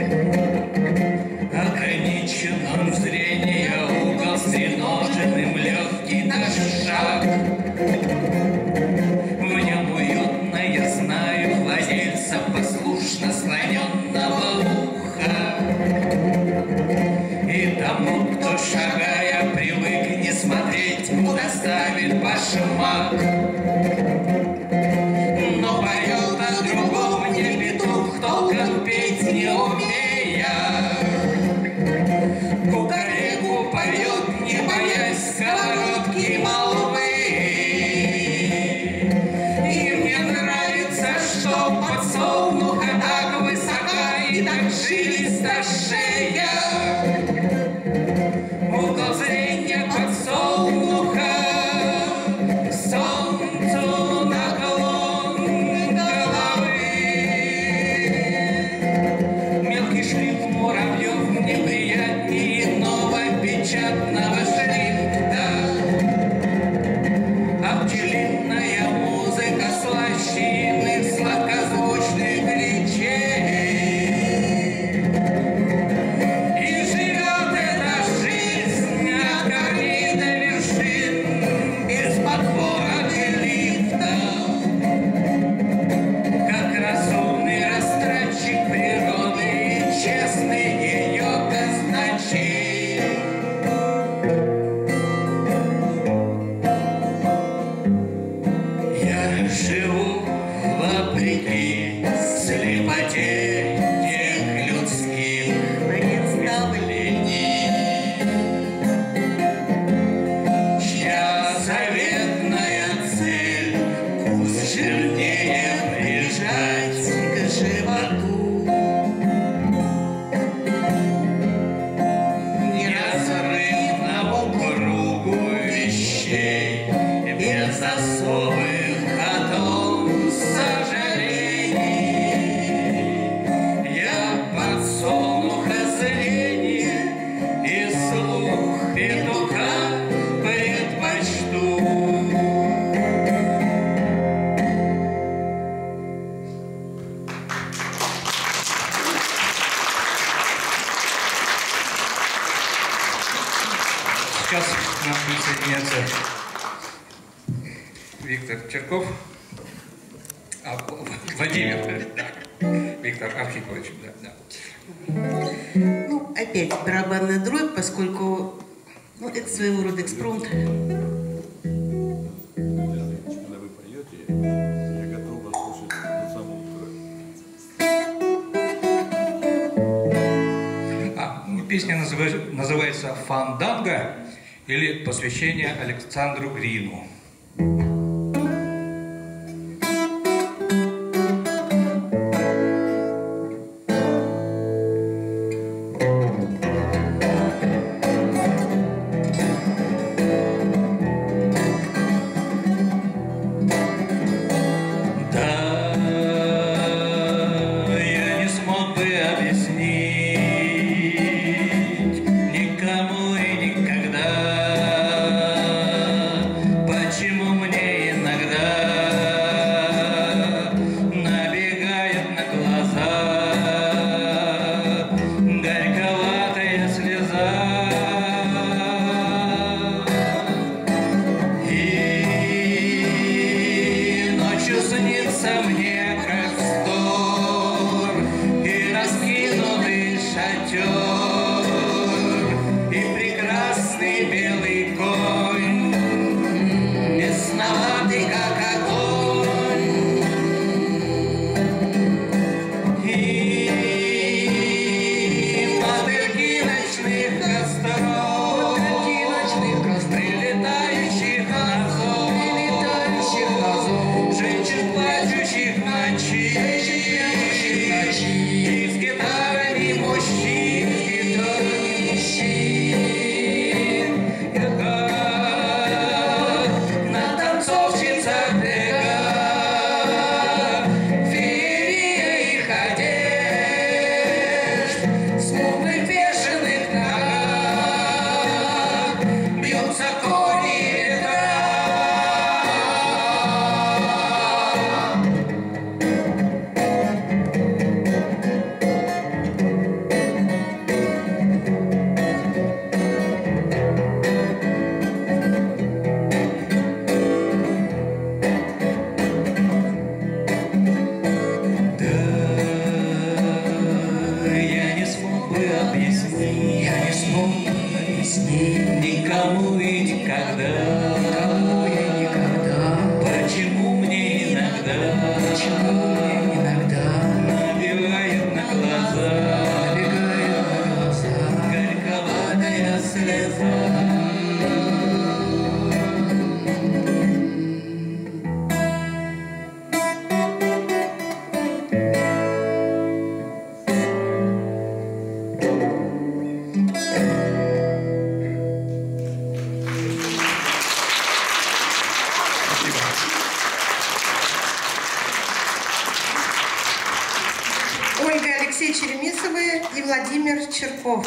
Ограниченным зрение угол стреноженным легкий наш шаг. В нем уютно, я знаю, владельца послушно склоненного уха. И тому, кто, шагая, привык не смотреть, куда ставит башмак. Но поет о другом не петух, толком петь не умея. Кукареку поет, не боясь сковородки молвы. И мне нравится, что подсолнуха так высока и так жилиста шея. Угол зрения подсолнуха к солнцу наклон головы. Мелкий шлейф муравьев неприятнее иного печатного шрифта. А пчелиная музыка слаще иных сладкозвучных речей. И живет эта жизнь от горы до вершин без подбора и лифта. Как разумный растратчик природы и честный ее казначей. Я живу вопреки слепоте тех людских представлений, чья заветная цель вкус жирнее прижать к животу. Неразрывному кругу вещей без особых о том сожалений. Я подсолнуха зрение и слух петуха предпочту. Сейчас к нам присоединяется Виктор Черков, а, Владимир, да. Виктор Архипович, да, да. Ну, опять барабанная дробь, поскольку ну, это своего рода экспромт. Когда вы поете, я готов вас слушать до самого утра. А, песня называется, называется «Фанданго» или «Посвящение Александру Грину». Никому и прилетающих на зов, прилетающих на зов, женщин, плачущих ночи, и с гитарами мужчин, с гитарами мужчин, как на танцовщицах брега, феерия их одежд, смутных бешеных ногах бьются кони ветра. Я не смог бы объяснить, я не смог бы объяснить никому и никогда, никому и никогда, почему мне иногда, почему мне иногда набегает на глаза, набегает на глаза горьковатая слеза. Ольга Алексей Черемисовы и Владимир Черков.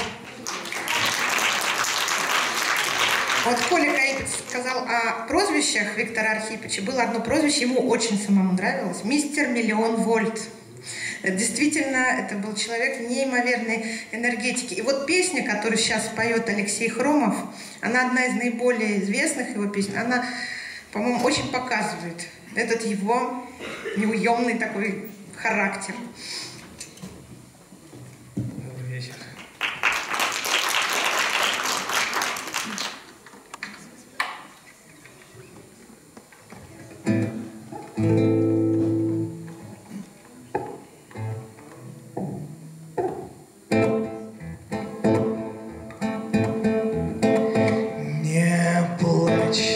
Вот Коля Каипец сказал о прозвищах Виктора Архиповича. Было одно прозвище, ему очень самому нравилось. Мистер Миллион Вольт. Действительно, это был человек неимоверной энергетики. И вот песня, которую сейчас поет Алексей Хромов, она одна из наиболее известных его песен. Она, по-моему, очень показывает этот его неуемный такой характер. Добрый вечер. Не плачь,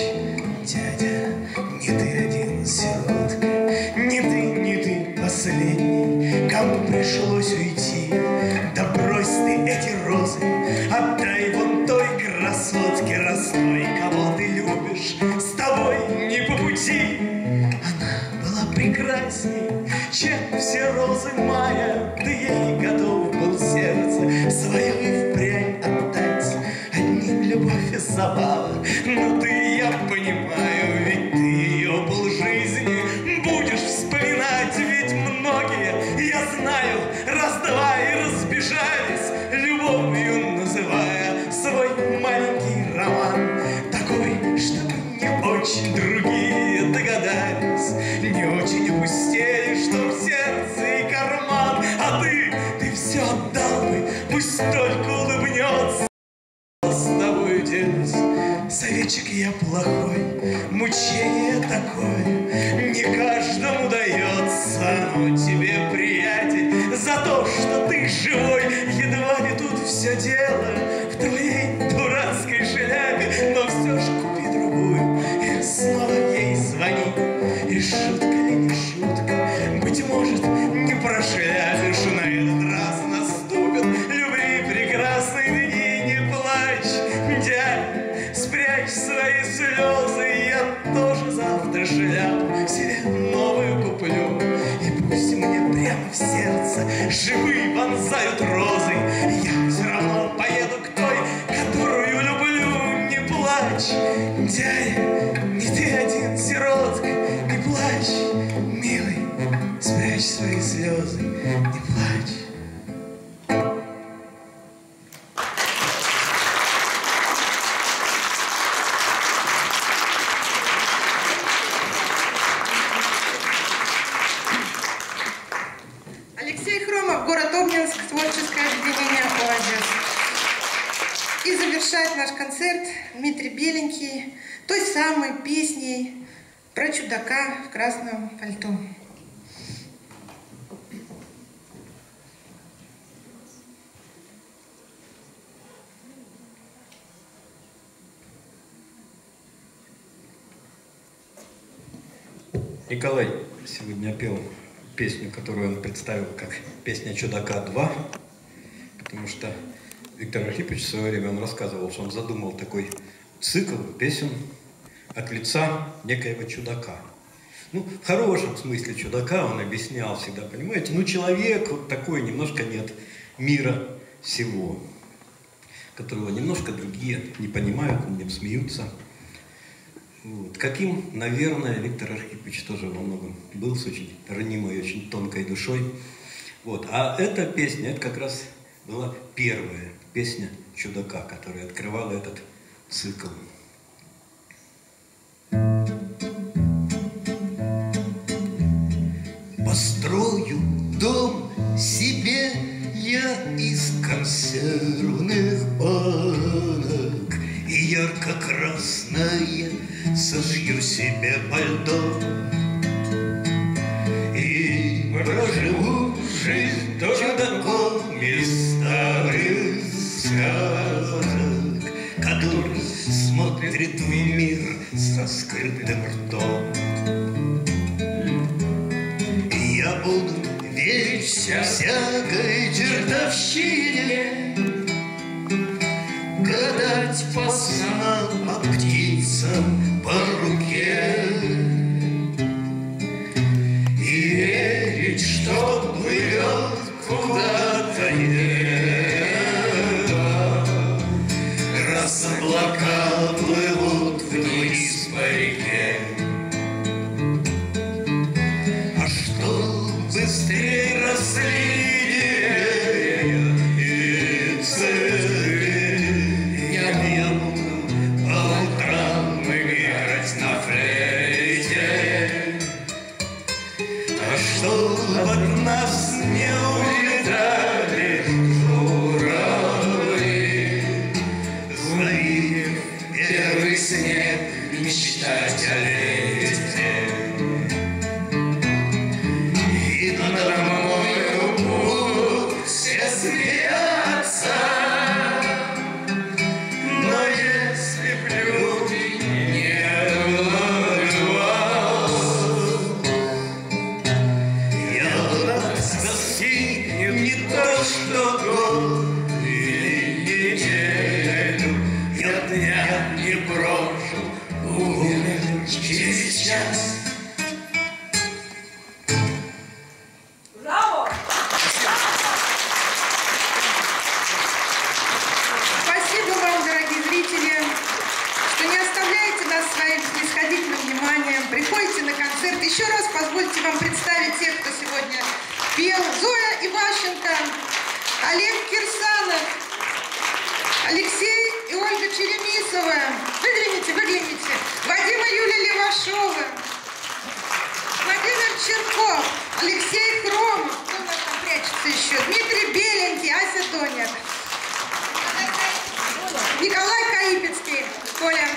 дядя, не ты один сиротка, не ты, не ты последний, кому пришлось уйти. Да брось ты эти розы, отдай вон той красотке росной, кого ты любишь, с тобой не по пути. Она была прекрасней, чем все розы мая, ты ей готов был сердце свое и впрямь отдать. Одним любовь и забава, но ты, я понимаю, ведь ты ее полжизни будешь вспоминать, ведь многие, я знаю, раз-два и разбежались, любовью называя свой маленький роман, такой, чтобы не очень другие догадались, не очень опустили, что в сердце и карман, а ты, ты все отдал бы, пусть только улыбнется. С тобой делюсь, советчик я плохой, мучение такое, не каждому дается, но тебе, приятель, за то, что ты живой, едва ли тут все дело в твоей дурацкой шляпе, но все ж купи другую и снова ей звони, и шутка ли не шутка, быть может, не прошляпишь, на этот раз наступят любви прекрасные дни. Не плачь, дядя, спрячь свои слезы, я тоже завтра шляпу себе новую куплю. И пусть мне прямо в сердце живые вонзают розы, я все равно поеду к той, которую люблю. Не плачь, дядя, не ты один сиротка, не плачь, милый, спрячь свои слезы, не плачь. Алексей Хромов, город Обнинск, творческое объединение «Оазис». И завершает наш концерт Дмитрий Беленький той самой песней про чудака в красном пальто. Николай сегодня пел песню, которую он представил как «Песня чудака два», потому что Виктор Архипович в свое время он рассказывал, что он задумал такой цикл песен от лица некоего чудака. Ну, в хорошем смысле чудака он объяснял всегда, понимаете, ну, человек вот такой, немножко нет мира сего, которого немножко другие не понимают, над ним смеются. Вот. Каким, наверное, Виктор Архипович тоже во многом был, с очень ранимой, очень тонкой душой. Вот. А эта песня, это как раз была первая песня чудака, которая открывала этот цикл. Построю дом себе я из консервных банок, и ярко-красное сошью себе пальто, и проживу жизнь чудаком из старых сказок, который смотрит в мир с раскрытым ртом. Я буду верить всякой чертовщине, гадать по снам, по птицам, по руке, и верить, что плывет куда-то небо, раз облака плывут вниз по реке. Быстрее росли деревья и цветы, я буду по утрам играть на флейте, а чтоб от нас не улетали журавли, завидев первый снег, мечтать о лете. Надо мною будут все смеяться, но если б люди не было, я достигну не то что год или неделю, я дня не прожил, умер через час. Приходите на концерт. Еще раз позвольте вам представить тех, кто сегодня пел. Зоя Иващенко, Олег Кирсанов, Алексей и Ольга Черемисова. Выгляните, выгляните. Вадим и Юлия Левашова, Владимир Черков, Алексей Хромов. Кто у нас там прячется еще? Дмитрий Беленький, Ася Доняк, Николай Каипецкий. Коля.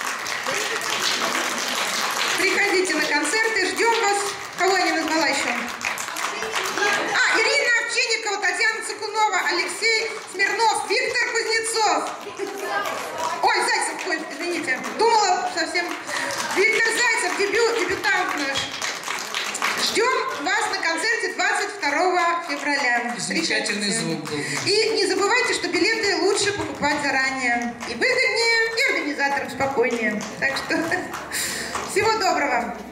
Приходите на концерты, ждем вас. Кого я не назвала еще? А, Ирина Овчинникова, Татьяна Цикунова, Алексей Смирнов, Виктор Кузнецов. Ой, Зайцев, ой, извините. Думала совсем. Виктор Зайцев, дебют, дебютант наш. Ждем вас на концерте двадцать второго февраля. Замечательный звук был. И не забывайте, что билеты лучше покупать заранее. И выгоднее, и организаторам спокойнее. Так что всего доброго.